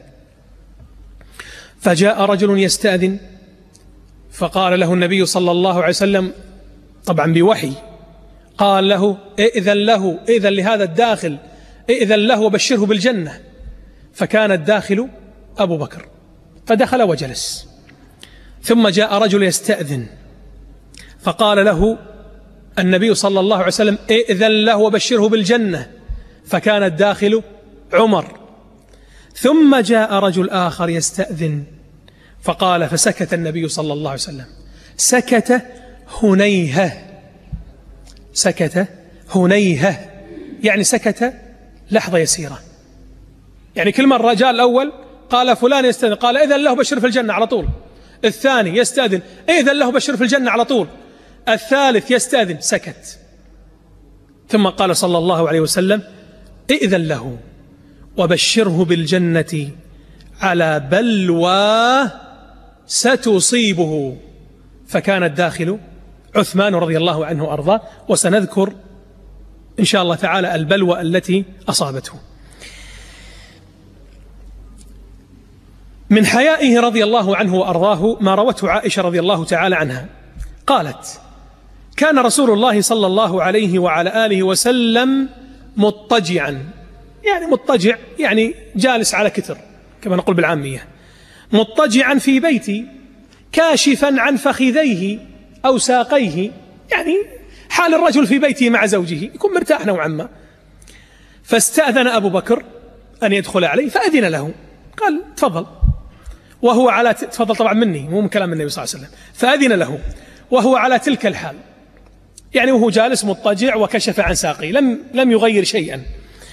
فجاء رجل يستأذن، فقال له النبي صلى الله عليه وسلم طبعا بوحي، قال له: ائذن له، ائذن لهذا الداخل، ائذن له وبشره بالجنة. فكان الداخل أبو بكر، فدخل وجلس. ثم جاء رجل يستأذن فقال له النبي صلى الله عليه وسلم ائذن له وبشره بالجنة، فكان الداخل عمر. ثم جاء رجل آخر يستأذن فقال، فسكت النبي صلى الله عليه وسلم، سكت هنيهة، سكت هنيهة يعني سكت لحظة يسيرة. يعني كل مرة جاء الأول قال فلان يستأذن، قال إذن له بشر في الجنة على طول. الثاني يستأذن، إذن له بشر في الجنة على طول. الثالث يستأذن، سكت. ثم قال صلى الله عليه وسلم إذن له وبشره بالجنة على بلوى ستصيبه، فكان الداخل عثمان رضي الله عنه وأرضاه. وسنذكر إن شاء الله تعالى البلوى التي أصابته. من حيائه رضي الله عنه وأرضاه ما روته عائشة رضي الله تعالى عنها، قالت: كان رسول الله صلى الله عليه وعلى آله وسلم مضطجعا، يعني مضطجع يعني جالس على كتر كما نقول بالعامية، مضطجعا في بيتي كاشفا عن فخذيه أو ساقيه، يعني حال الرجل في بيته مع زوجه يكون مرتاح نوعا ما. فاستأذن أبو بكر أن يدخل عليه فأذن له، قال تفضل، وهو على تفضل طبعا مني مو من كلام النبي صلى الله عليه وسلم. فأذن له وهو على تلك الحال، يعني وهو جالس مضطجع وكشف عن ساقيه، لم يغير شيئا.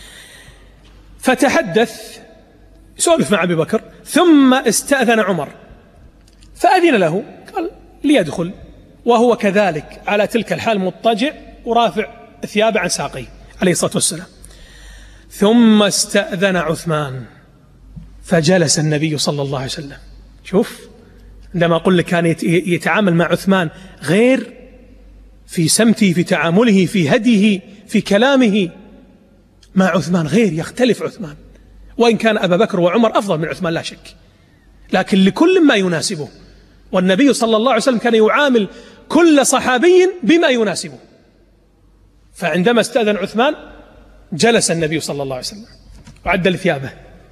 فتحدث سولف مع أبي بكر، ثم استأذن عمر فأذن له، قال ليدخل، وهو كذلك على تلك الحال مضطجع ورافع ثيابه عن ساقيه عليه الصلاة والسلام. ثم استأذن عثمان فجلس النبي صلى الله عليه وسلم. شوف، عندما أقول لك كان يتعامل مع عثمان غير في سمته، في تعامله، في هديه، في كلامه، مع عثمان غير، يختلف عثمان. وإن كان أبا بكر وعمر أفضل من عثمان لا شك، لكن لكل ما يناسبه. والنبي صلى الله عليه وسلم كان يعامل كل صحابي بما يناسبه. فعندما استأذن عثمان جلس النبي صلى الله عليه وسلم وعدل ثيابه.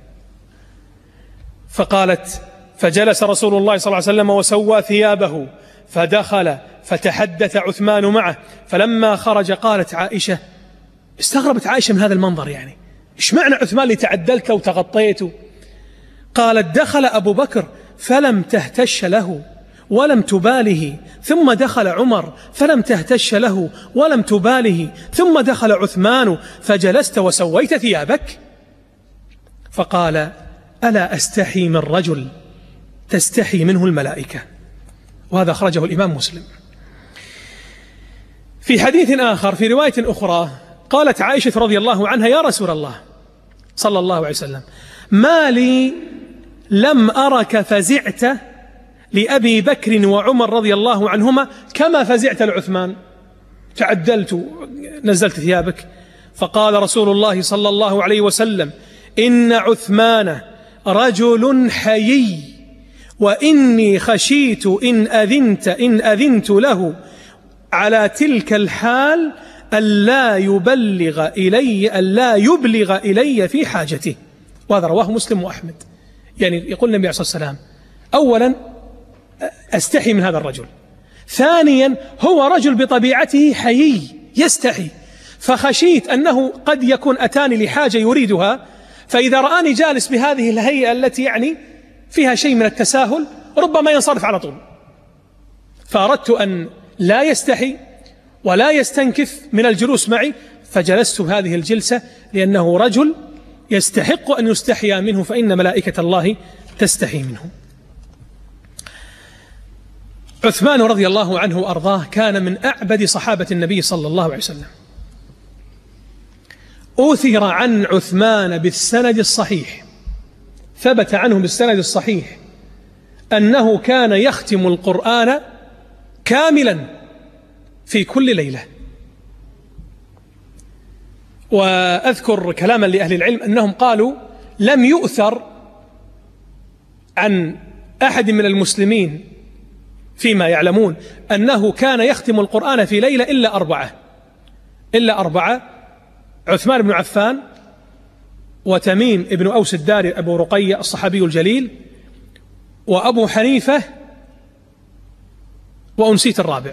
فقالت: فجلس رسول الله صلى الله عليه وسلم وسوى ثيابه فدخل فتحدث عثمان معه، فلما خرج قالت عائشة، استغربت عائشة من هذا المنظر، يعني إيش معنى عثمان اللي تعدلت وتغطيته؟ قالت: دخل أبو بكر فلم تهتش له ولم تباله، ثم دخل عمر فلم تهتش له ولم تباله، ثم دخل عثمان فجلست وسويت ثيابك. فقال: ألا أستحي من رجل تستحي منه الملائكة. وهذا أخرجه الإمام مسلم. في حديث آخر في رواية أخرى قالت عائشة رضي الله عنها: يا رسول الله صلى الله عليه وسلم، ما لي لم أرك فزعت لأبي بكر وعمر رضي الله عنهما كما فزعت لعثمان، تعدلت نزلت ثيابك. فقال رسول الله صلى الله عليه وسلم: إن عثمان رجل حيي، وإني خشيت إن أذنت له على تلك الحال ألا يبلغ إلي في حاجته. وهذا رواه مسلم وأحمد. يعني يقول النبي عليه الصلاة والسلام: أولا أستحي من هذا الرجل، ثانيا هو رجل بطبيعته حيي يستحي، فخشيت أنه قد يكون أتاني لحاجة يريدها، فإذا رآني جالس بهذه الهيئة التي يعني فيها شيء من التساهل ربما ينصرف على طول، فأردت أن لا يستحي ولا يستنكف من الجلوس معي، فجلست هذه الجلسة لأنه رجل يستحق أن يستحيا منه، فإن ملائكة الله تستحي منه. عثمان رضي الله عنه وأرضاه كان من أعبد صحابة النبي صلى الله عليه وسلم. أثر عن عثمان بالسند الصحيح، ثبت عنه بالسند الصحيح أنه كان يختم القرآن كاملا في كل ليلة. وأذكر كلاما لأهل العلم أنهم قالوا: لم يؤثر عن أحد من المسلمين فيما يعلمون أنه كان يختم القرآن في ليلة إلا أربعة: عثمان بن عفان، وتميم بن أوس الداري أبو رقية الصحابي الجليل، وأبو حنيفة، وأنسيت الرابع.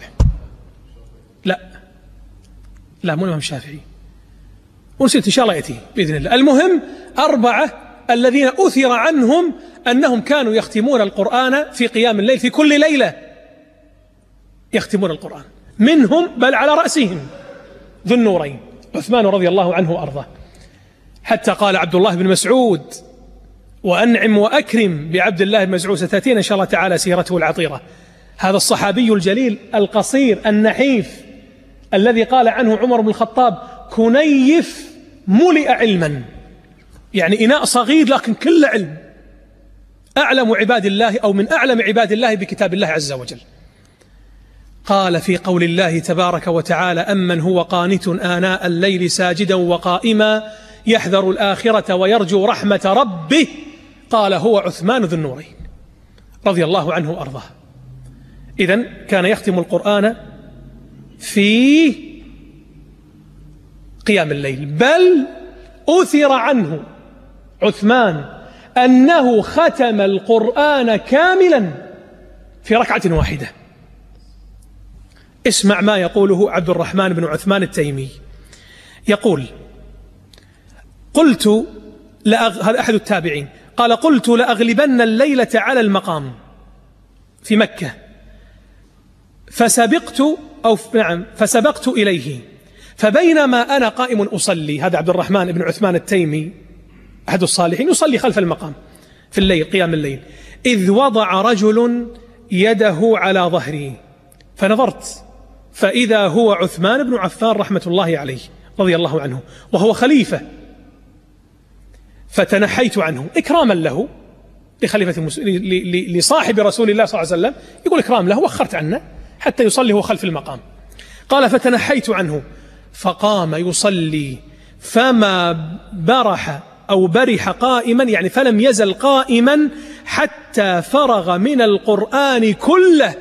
لا مو الإمام الشافعي، ونسيت إن شاء الله يأتي بإذن الله. المهم 4 الذين أثر عنهم أنهم كانوا يختمون القرآن في قيام الليل، في كل ليلة يختمون القرآن، منهم بل على رأسهم ذو النورين عثمان رضي الله عنه وأرضاه، حتى قال عبد الله بن مسعود: وأنعم وأكرم بعبد الله بن مسعود. ستأتينا إن شاء الله تعالى سيرته العطيرة، هذا الصحابي الجليل القصير النحيف الذي قال عنه عمر بن الخطاب: كنيف ملئ علما، يعني إناء صغير لكن كل علم، أعلم عباد الله أو من أعلم عباد الله بكتاب الله عز وجل. قال في قول الله تبارك وتعالى: أمن هو قانت آناء الليل ساجدا وقائما يحذر الآخرة ويرجو رحمة ربه، قال: هو عثمان ذو النورين رضي الله عنه وأرضاه. إذن كان يختم القرآن في قيام الليل، بل أثر عنه عثمان أنه ختم القرآن كاملا في ركعة واحدة. اسمع ما يقوله عبد الرحمن بن عثمان التيمي، يقول: هذا أحد التابعين، قال: قلت لأغلبن الليلة على المقام في مكة، فسبقت إليه، فبينما أنا قائم أصلي، هذا عبد الرحمن بن عثمان التيمي أحد الصالحين يصلي خلف المقام في الليل قيام الليل، إذ وضع رجل يده على ظهري، فنظرت فإذا هو عثمان بن عفان رحمة الله عليه رضي الله عنه، وهو خليفة، فتنحيت عنه إكراما له، لصاحب رسول الله صلى الله عليه وسلم، يقول إكرام له، وخرت عنه حتى يصلي هو خلف المقام. قال: فتنحيت عنه فقام يصلي، فما برح قائما، يعني فلم يزل قائما حتى فرغ من القرآن كله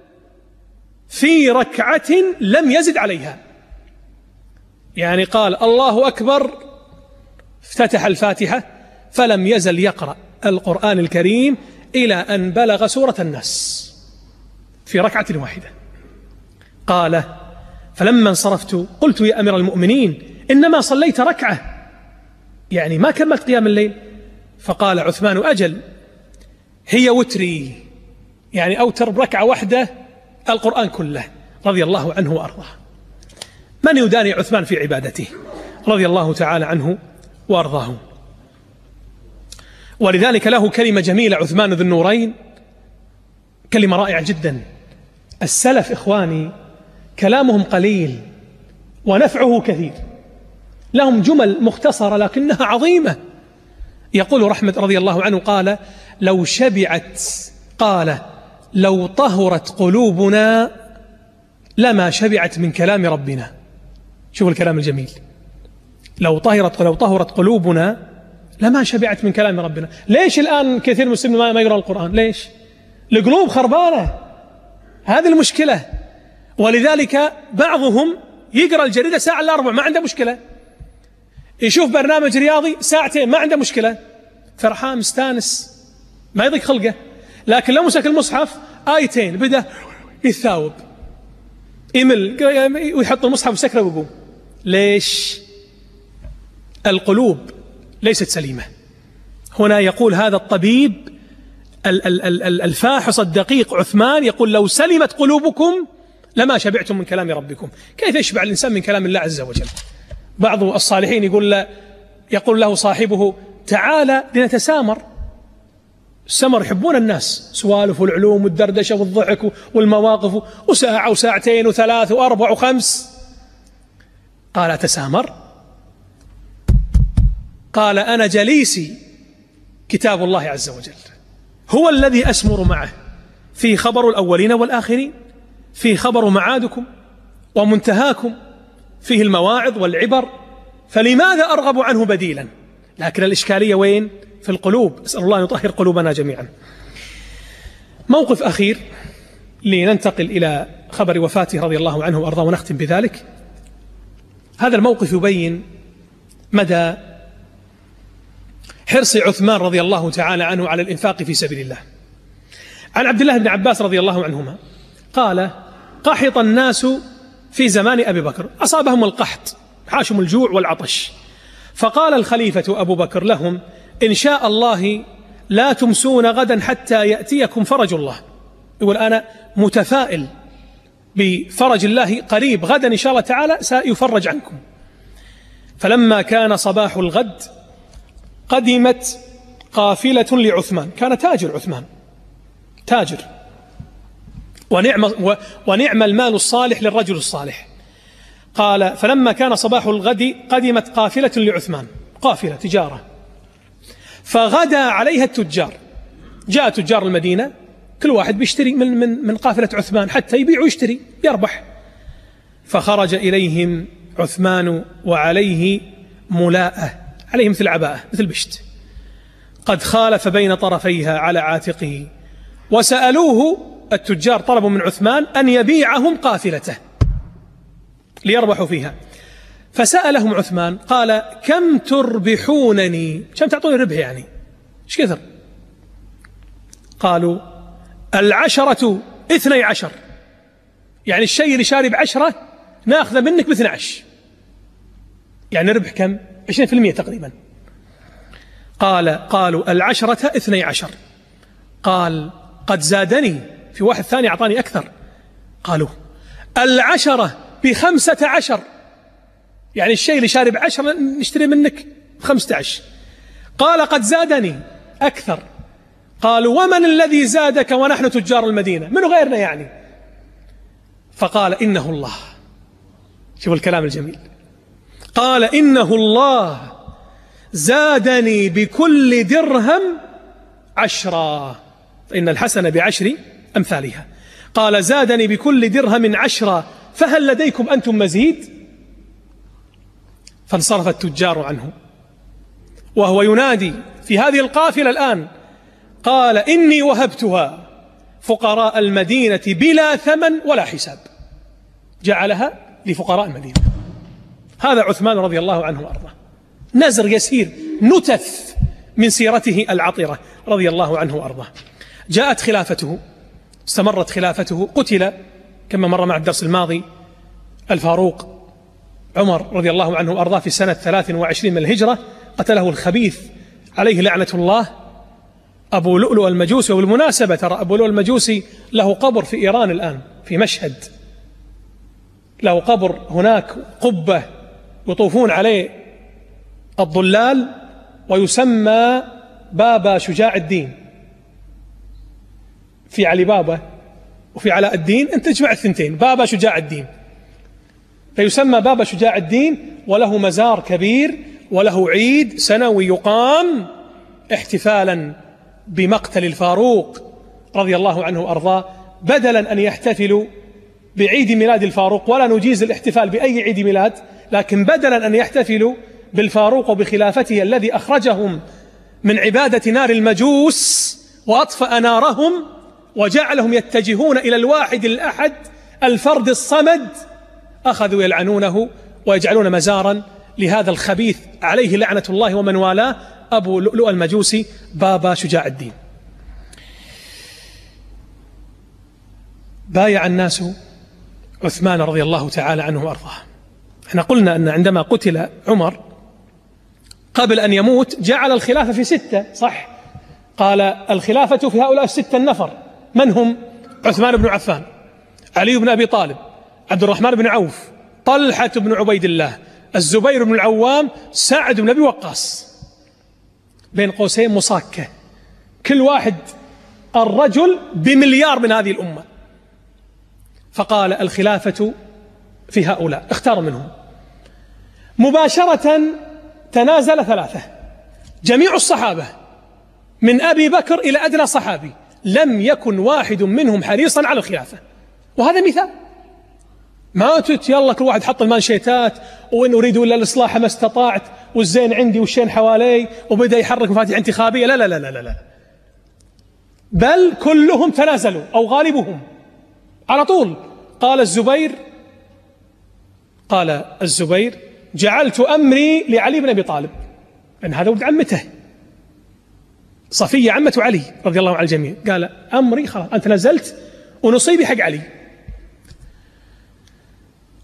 في ركعة لم يزد عليها. يعني قال الله أكبر، افتتح الفاتحة، فلم يزل يقرأ القرآن الكريم إلى أن بلغ سورة الناس في ركعة واحدة. قال: فلما انصرفت قلت: يا أمير المؤمنين، إنما صليت ركعة، يعني ما كملت قيام الليل. فقال عثمان: أجل، هي وتري، يعني أوتر بركعة واحدة القرآن كله، رضي الله عنه وأرضاه. من يداني عثمان في عبادته رضي الله تعالى عنه وأرضاه. ولذلك له كلمة جميلة عثمان ذو النورين، كلمة رائعة جدا. السلف إخواني كلامهم قليل ونفعه كثير، لهم جمل مختصرة لكنها عظيمة. يقول رضي الله عنه قال: لو طهرت قلوبنا لما شبعت من كلام ربنا. شوف الكلام الجميل، لو طهرت قلوبنا لما شبعت من كلام ربنا. ليش الآن كثير من المسلمين ما يقرأ القرآن؟ ليش؟ القلوب خربانة، هذه المشكلة. ولذلك بعضهم يقرأ الجريدة ساعة إلا ربع ما عنده مشكلة، يشوف برنامج رياضي ساعتين ما عنده مشكلة، فرحان مستانس ما يضيق خلقه. لكن لو مسك المصحف آيتين بدأ يتثاوب يمل ويحط المصحف وسكره ويقوم. ليش؟ القلوب ليست سليمة. هنا يقول هذا الطبيب الفاحص الدقيق عثمان، يقول: لو سلمت قلوبكم لما شبعتم من كلام ربكم. كيف يشبع الإنسان من كلام الله عز وجل؟ بعض الصالحين يقول له صاحبه: تعال لنتسامر. السمر يحبون الناس، سوالف والعلوم والدردشة والضحك والمواقف، وساعة وساعتين وثلاث وأربع وخمس. قال: أتسامر؟ قال: أنا جليسي كتاب الله عز وجل، هو الذي أسمر معه، فيه خبر الأولين والآخرين، فيه خبر معادكم ومنتهاكم، فيه المواعظ والعبر، فلماذا أرغب عنه بديلا؟ لكن الإشكالية وين؟ في القلوب. أسأل الله أن يطهر قلوبنا جميعا. موقف أخير لننتقل إلى خبر وفاته رضي الله عنه وأرضاه ونختم بذلك. هذا الموقف يبين مدى حرص عثمان رضي الله تعالى عنه على الإنفاق في سبيل الله. عن عبد الله بن عباس رضي الله عنهما قال: قحط الناس في زمان أبي بكر، أصابهم القحط، حاشم الجوع والعطش، فقال الخليفة أبو بكر لهم: إن شاء الله لا تمسون غدا حتى يأتيكم فرج الله. يقول: أنا متفائل بفرج الله قريب، غدا إن شاء الله تعالى سيفرج عنكم. فلما كان صباح الغد قدمت قافلة لعثمان، كان تاجر عثمان، تاجر، ونعم المال الصالح للرجل الصالح. قال: فلما كان صباح الغد قدمت قافلة لعثمان، قافلة تجارة، فغدا عليها التجار، جاء تجار المدينة كل واحد بيشتري من قافلة عثمان حتى يبيع ويشتري يربح. فخرج إليهم عثمان وعليه ملاءة، عليه مثل عباءة مثل بشت، قد خالف بين طرفيها على عاتقه، وسألوه التجار، طلبوا من عثمان أن يبيعهم قافلته ليربحوا فيها. فسألهم عثمان قال: كم تربحونني؟ كم تعطوني ربح يعني؟ ايش كثر؟ قالوا: 10 12، يعني الشيء اللي شاري ب10 ناخذه منك ب12، يعني ربح كم؟ 20% تقريبا. قالوا: 10 12. قال: قد زادني، في واحد ثاني أعطاني أكثر. قالوا: 10 ب15، يعني الشيء اللي شاري ب10 نشتري منك ب15. قال: قد زادني أكثر. قالوا: ومن الذي زادك ونحن تجار المدينة؟ من غيرنا يعني؟ فقال: إنه الله. شوفوا الكلام الجميل، قال: إنه الله زادني بكل درهم 10، فإن الحسنة ب10 أمثالها. قال: زادني بكل درهم 10، فهل لديكم أنتم مزيد؟ فانصرف التجار عنه وهو ينادي في هذه القافلة الآن، قال: إني وهبتها فقراء المدينة بلا ثمن ولا حساب، جعلها لفقراء المدينة. هذا عثمان رضي الله عنه وأرضاه، نزر يسير، نتف من سيرته العطرة رضي الله عنه وأرضاه. جاءت خلافته، استمرت خلافته، قتل كما مر مع الدرس الماضي الفاروق عمر رضي الله عنه وأرضاه في سنة 23 من الهجرة، قتله الخبيث عليه لعنة الله أبو لؤلؤ المجوسي. وبالمناسبة ترى أبو لؤلؤ المجوسي له قبر في إيران الآن، في مشهد له قبر هناك، قبة يطوفون عليه الضلال، ويسمى بابا شجاع الدين. في علي بابا وفي علاء الدين، أنت تجمع الثنتين، بابا شجاع الدين، فيسمى بابا شجاع الدين، وله مزار كبير، وله عيد سنوي يقام احتفالا بمقتل الفاروق رضي الله عنه وأرضاه، بدلا أن يحتفلوا بعيد ميلاد الفاروق، ولا نجيز الاحتفال بأي عيد ميلاد، لكن بدلا أن يحتفلوا بالفاروق وبخلافته الذي أخرجهم من عبادة نار المجوس وأطفأ نارهم وجعلهم يتجهون إلى الواحد الأحد الفرد الصمد، أخذوا يلعنونه ويجعلون مزارا لهذا الخبيث عليه لعنة الله ومن والاه، أبو لؤلؤ المجوسي بابا شجاع الدين. بايع الناس عثمان رضي الله تعالى عنه وأرضاه. احنا قلنا أن عندما قتل عمر قبل أن يموت جعل الخلافة في 6، صح؟ قال: الخلافة في هؤلاء 6 نفر، من هم؟ عثمان بن عفان، علي بن أبي طالب، عبد الرحمن بن عوف، طلحة بن عبيد الله، الزبير بن العوام، سعد بن أبي وقاص، بين قوسين مصاكة، كل واحد الرجل ب1,000,000,000 من هذه الأمة. فقال: الخلافة في هؤلاء، اختار منهم. مباشرة تنازل 3، جميع الصحابة من أبي بكر إلى أدنى صحابي لم يكن واحد منهم حريصا على الخلافة. وهذا مثال، ما يلا كل واحد حط المانشيتات وإن أريد إلا الإصلاح ما استطعت والزين عندي والشين حوالي وبدأ يحرك مفاتيح انتخابية. لا لا لا لا لا، بل كلهم تنازلوا أو غالبهم على طول. قال الزبير: جعلت أمري لعلي بن أبي طالب، لأن هذا ولد عمته صفية عمة علي رضي الله عن الجميع. قال: أمري خلاص، أنت نزلت ونصيبي حق علي،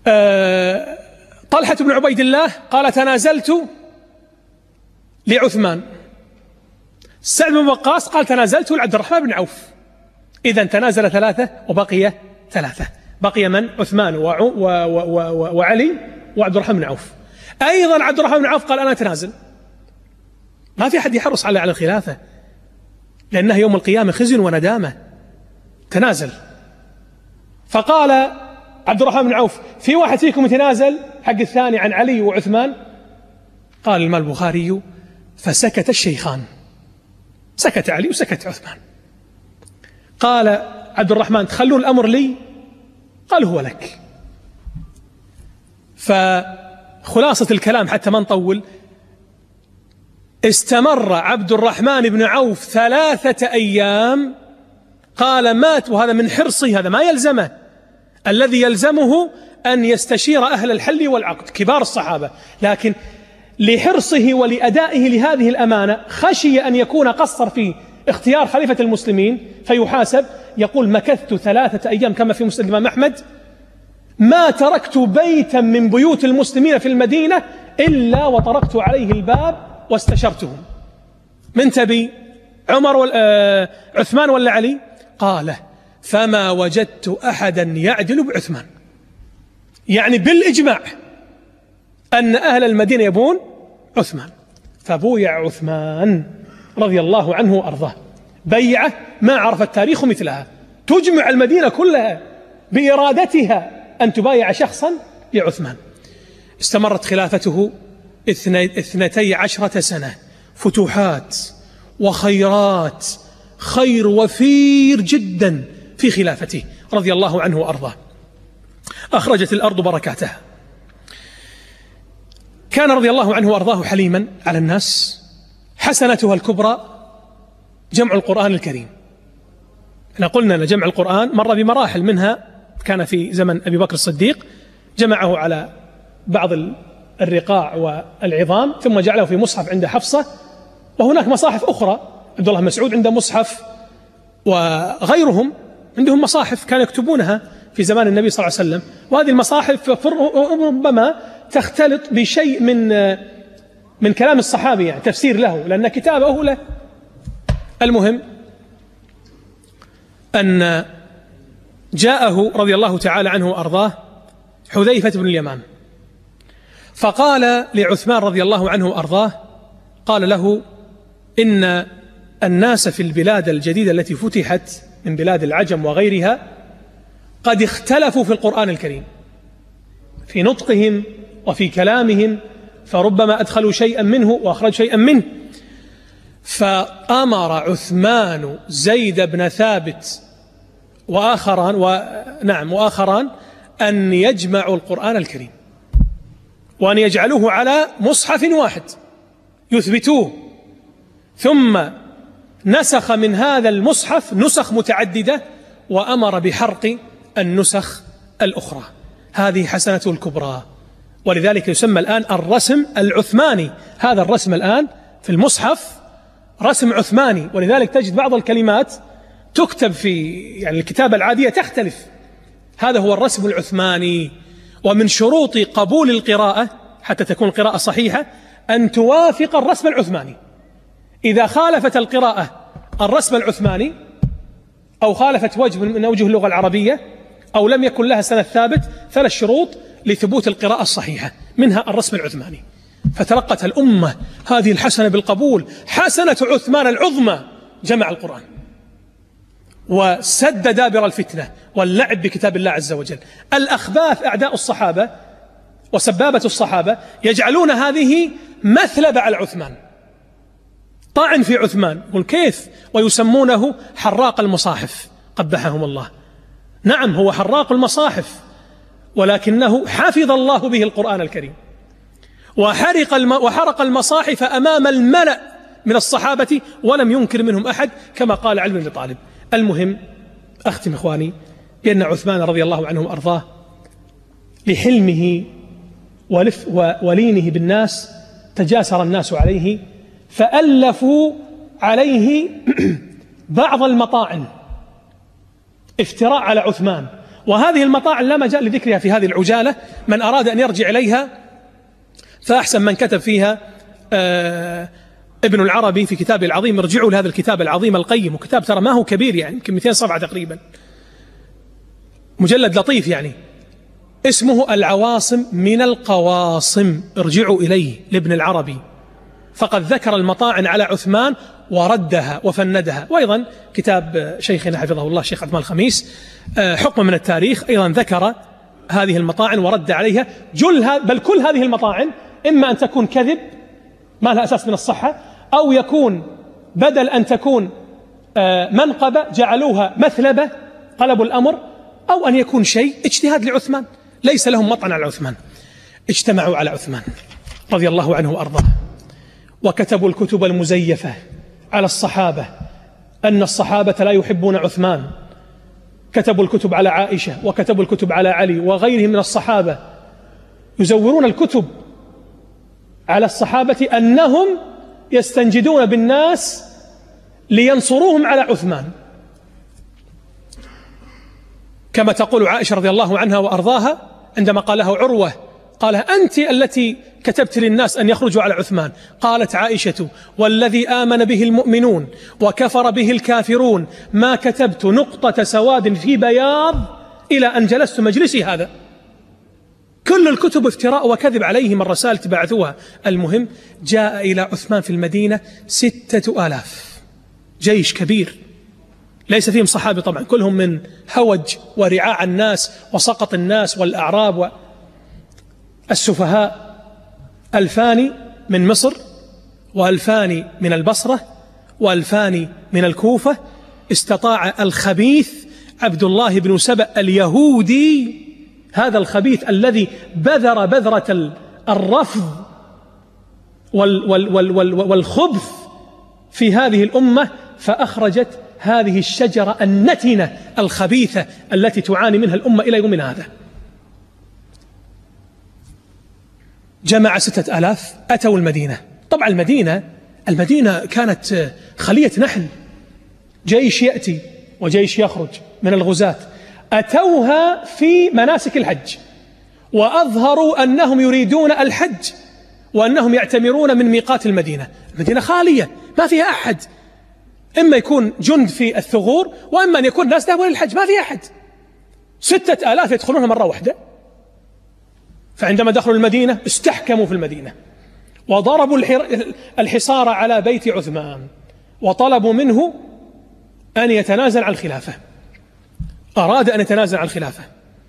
طلحة بن عبيد الله قال تنازلت لعثمان. سعد بن وقاص قال تنازلت لعبد الرحمن بن عوف. إذن تنازل ثلاثة وبقي ثلاثة. بقي من؟ عثمان وعلي وعبد الرحمن بن عوف. أيضا عبد الرحمن بن عوف قال أنا أتنازل. ما في أحد يحرص على الخلافة لأنها يوم القيامة خزي وندامة. تنازل. فقال عبد الرحمن بن عوف في واحد فيكم يتنازل حق الثاني عن علي وعثمان؟ قال الإمام البخاري فسكت الشيخان، سكت علي وسكت عثمان. قال عبد الرحمن تخلون الأمر لي؟ قال هو لك. فخلاصة الكلام حتى ما نطول، استمر عبد الرحمن بن عوف 3 أيام. قال مات وهذا من حرصه، هذا ما يلزمه، الذي يلزمه أن يستشير أهل الحل والعقد كبار الصحابة، لكن لحرصه ولأدائه لهذه الأمانة خشي أن يكون قصر في اختيار خليفة المسلمين فيحاسب. يقول مكثت 3 أيام كما في مسند الإمام أحمد ما تركت بيتا من بيوت المسلمين في المدينة إلا وطرقت عليه الباب واستشرتهم. من تبي؟ عمر عثمان ولا علي؟ قال فما وجدت أحدا يعدل بعثمان. يعني بالإجماع أن أهل المدينة يبون عثمان. فبويع عثمان رضي الله عنه وأرضاه بيعة ما عرف التاريخ مثلها، تجمع المدينة كلها بإرادتها أن تبايع شخصا لعثمان. استمرت خلافته 12 سنة، فتوحات وخيرات، خير وفير جدا في خلافته رضي الله عنه وأرضاه. أخرجت الأرض بركاتها. كان رضي الله عنه وأرضاه حليما على الناس. حسنتها الكبرى جمع القرآن الكريم. احنا قلنا أن جمع القرآن مر بمراحل، منها كان في زمن أبي بكر الصديق جمعه على بعض الرقاع والعظام ثم جعله في مصحف عند حفصة، وهناك مصاحف أخرى، عبد الله مسعود عنده مصحف وغيرهم عندهم مصاحف كانوا يكتبونها في زمان النبي صلى الله عليه وسلم. وهذه المصاحف ربما تختلط بشيء من كلام الصحابي، يعني تفسير له لأن كتابه له. المهم أن جاءه رضي الله تعالى عنه وأرضاه حذيفة بن اليمان فقال لعثمان رضي الله عنه وأرضاه، قال له إن الناس في البلاد الجديدة التي فتحت من بلاد العجم وغيرها قد اختلفوا في القرآن الكريم في نطقهم وفي كلامهم، فربما أدخلوا شيئا منه وأخرج شيئا منه. فأمر عثمان زيد بن ثابت وآخران أن يجمعوا القرآن الكريم وأن يجعلوه على مصحف واحد يثبتوه، ثم نسخ من هذا المصحف نسخ متعددة وأمر بحرق النسخ الأخرى. هذه حسنته الكبرى، ولذلك يسمى الآن الرسم العثماني. هذا الرسم الآن في المصحف رسم عثماني، ولذلك تجد بعض الكلمات تكتب في يعني الكتابة العادية تختلف. هذا هو الرسم العثماني. ومن شروط قبول القراءة حتى تكون القراءة صحيحة أن توافق الرسم العثماني. إذا خالفت القراءة الرسم العثماني أو خالفت وجه من أوجه اللغة العربية أو لم يكن لها سند ثابت، 3 شروط لثبوت القراءة الصحيحة، منها الرسم العثماني. فتلقت الأمة هذه الحسنة بالقبول، حسنة عثمان العظمى، جمع القرآن وسد دابر الفتنة واللعب بكتاب الله عز وجل. الأخباث أعداء الصحابة وسبابة الصحابة يجعلون هذه مثلبة على عثمان، طعن في عثمان، يقول كيف، ويسمونه حراق المصاحف قبحهم الله. نعم هو حراق المصاحف، ولكنه حفظ الله به القرآن الكريم وحرق المصاحف أمام الملأ من الصحابة ولم ينكر منهم أحد كما قال علي بن أبي طالب. المهم أختم إخواني بأن عثمان رضي الله عنه وأرضاه لحلمه ولينه بالناس تجاسر الناس عليه، فألفوا عليه بعض المطاعن افتراء على عثمان وهذه المطاعن لا مجال لذكرها في هذه العجالة، من أراد أن يرجع إليها فأحسن من كتب فيها ابن العربي في كتابه العظيم. ارجعوا لهذا الكتاب العظيم القيم، وكتاب ترى ما هو كبير يعني يمكن 200 صفحة تقريبا، مجلد لطيف يعني، اسمه العواصم من القواصم، ارجعوا إليه لابن العربي، فقد ذكر المطاعن على عثمان وردها وفندها. وأيضا كتاب شيخنا حفظه الله الشيخ عثمان الخميس حكم من التاريخ أيضا ذكر هذه المطاعن ورد عليها. بل كل هذه المطاعن إما أن تكون كذب ما لها أساس من الصحة، أو يكون بدل أن تكون منقبة جعلوها مثلبة قلبوا الأمر، أو أن يكون شيء اجتهاد لعثمان، ليس لهم مطعن على عثمان. اجتمعوا على عثمان رضي الله عنه وأرضاه، وكتبوا الكتب المزيفة على الصحابة أن الصحابة لا يحبون عثمان، كتبوا الكتب على عائشة وكتبوا الكتب على علي وغيرهم من الصحابة، يزورون الكتب على الصحابة أنهم يستنجدون بالناس لينصروهم على عثمان، كما تقول عائشة رضي الله عنها وأرضاها عندما قال له عروة، قال أنت التي كتبت للناس أن يخرجوا على عثمان. قالت عائشة والذي آمن به المؤمنون وكفر به الكافرون ما كتبت نقطة سواد في بياض إلى أن جلست مجلسي هذا. كل الكتب افتراء وكذب عليهم، الرسائل تبعثوها. المهم جاء إلى عثمان في المدينة 6000 جيش كبير، ليس فيهم صحابي طبعا، كلهم من هوج ورعاع الناس وسقط الناس والأعراب والسفهاء. 2000 من مصر، و2000 من البصرة، و2000 من الكوفة. استطاع الخبيث عبد الله بن سبأ اليهودي، هذا الخبيث الذي بذر بذرة الرفض والخبث في هذه الأمة، فأخرجت هذه الشجرة النتنة الخبيثة التي تعاني منها الأمة إلى يومنا هذا. جمع 6000 أتوا المدينة. طبعا المدينة كانت خلية نحل، جيش يأتي وجيش يخرج من الغزاة. أتوها في مناسك الحج وأظهروا أنهم يريدون الحج وأنهم يعتمرون من ميقات المدينة. المدينة خالية ما فيها أحد، إما يكون جند في الثغور وإما أن يكون ناس ذهبوا للحج، ما فيها أحد. 6000 يدخلونها مرة واحدة. فعندما دخلوا المدينة استحكموا في المدينة وضربوا الحصار على بيت عثمان وطلبوا منه أن يتنازل عن الخلافة. أراد أن يتنازل عن الخلافة،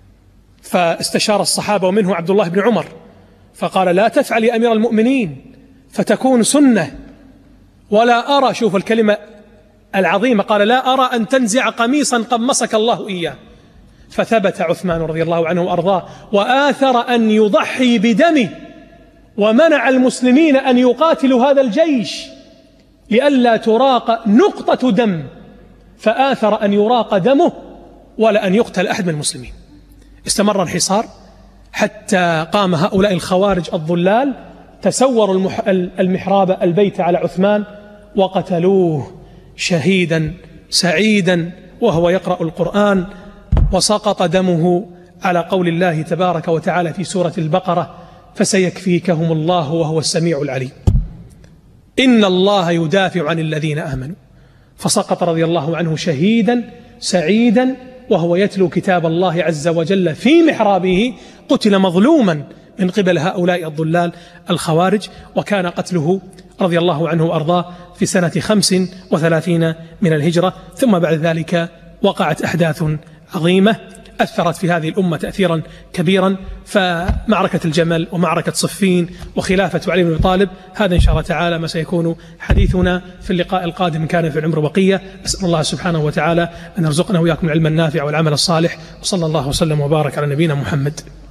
فاستشار الصحابة ومنه عبد الله بن عمر، فقال لا تفعل يا أمير المؤمنين فتكون سنة، ولا أرى، شوف الكلمة العظيمة، قال لا أرى أن تنزع قميصا قمصك الله إياه. فثبت عثمان رضي الله عنه وأرضاه وآثر أن يضحي بدمه، ومنع المسلمين أن يقاتلوا هذا الجيش لئلا تراق نقطة دم، فآثر أن يراق دمه ولا أن يقتل أحد من المسلمين. استمر الحصار حتى قام هؤلاء الخوارج الضلال تسوروا المحراب البيت على عثمان وقتلوه شهيدا سعيدا وهو يقرأ القرآن، وسقط دمه على قول الله تبارك وتعالى في سورة البقرة فسيكفيكهم الله وهو السميع العليم. إن الله يدافع عن الذين آمنوا. فسقط رضي الله عنه شهيدا سعيدا وهو يتلو كتاب الله عز وجل في محرابه، قتل مظلوما من قبل هؤلاء الضلال الخوارج. وكان قتله رضي الله عنه وأرضاه في سنة 35 من الهجرة. ثم بعد ذلك وقعت أحداث عظيمة أثرت في هذه الأمة تأثيرا كبيرا، فمعركة الجمل ومعركة صفين وخلافة علي بن أبي طالب، هذا إن شاء الله تعالى ما سيكون حديثنا في اللقاء القادم إن كان في العمر بقية. أسأل الله سبحانه وتعالى أن يرزقنا وإياكم العلم النافع والعمل الصالح، وصلى الله وسلم وبارك على نبينا محمد.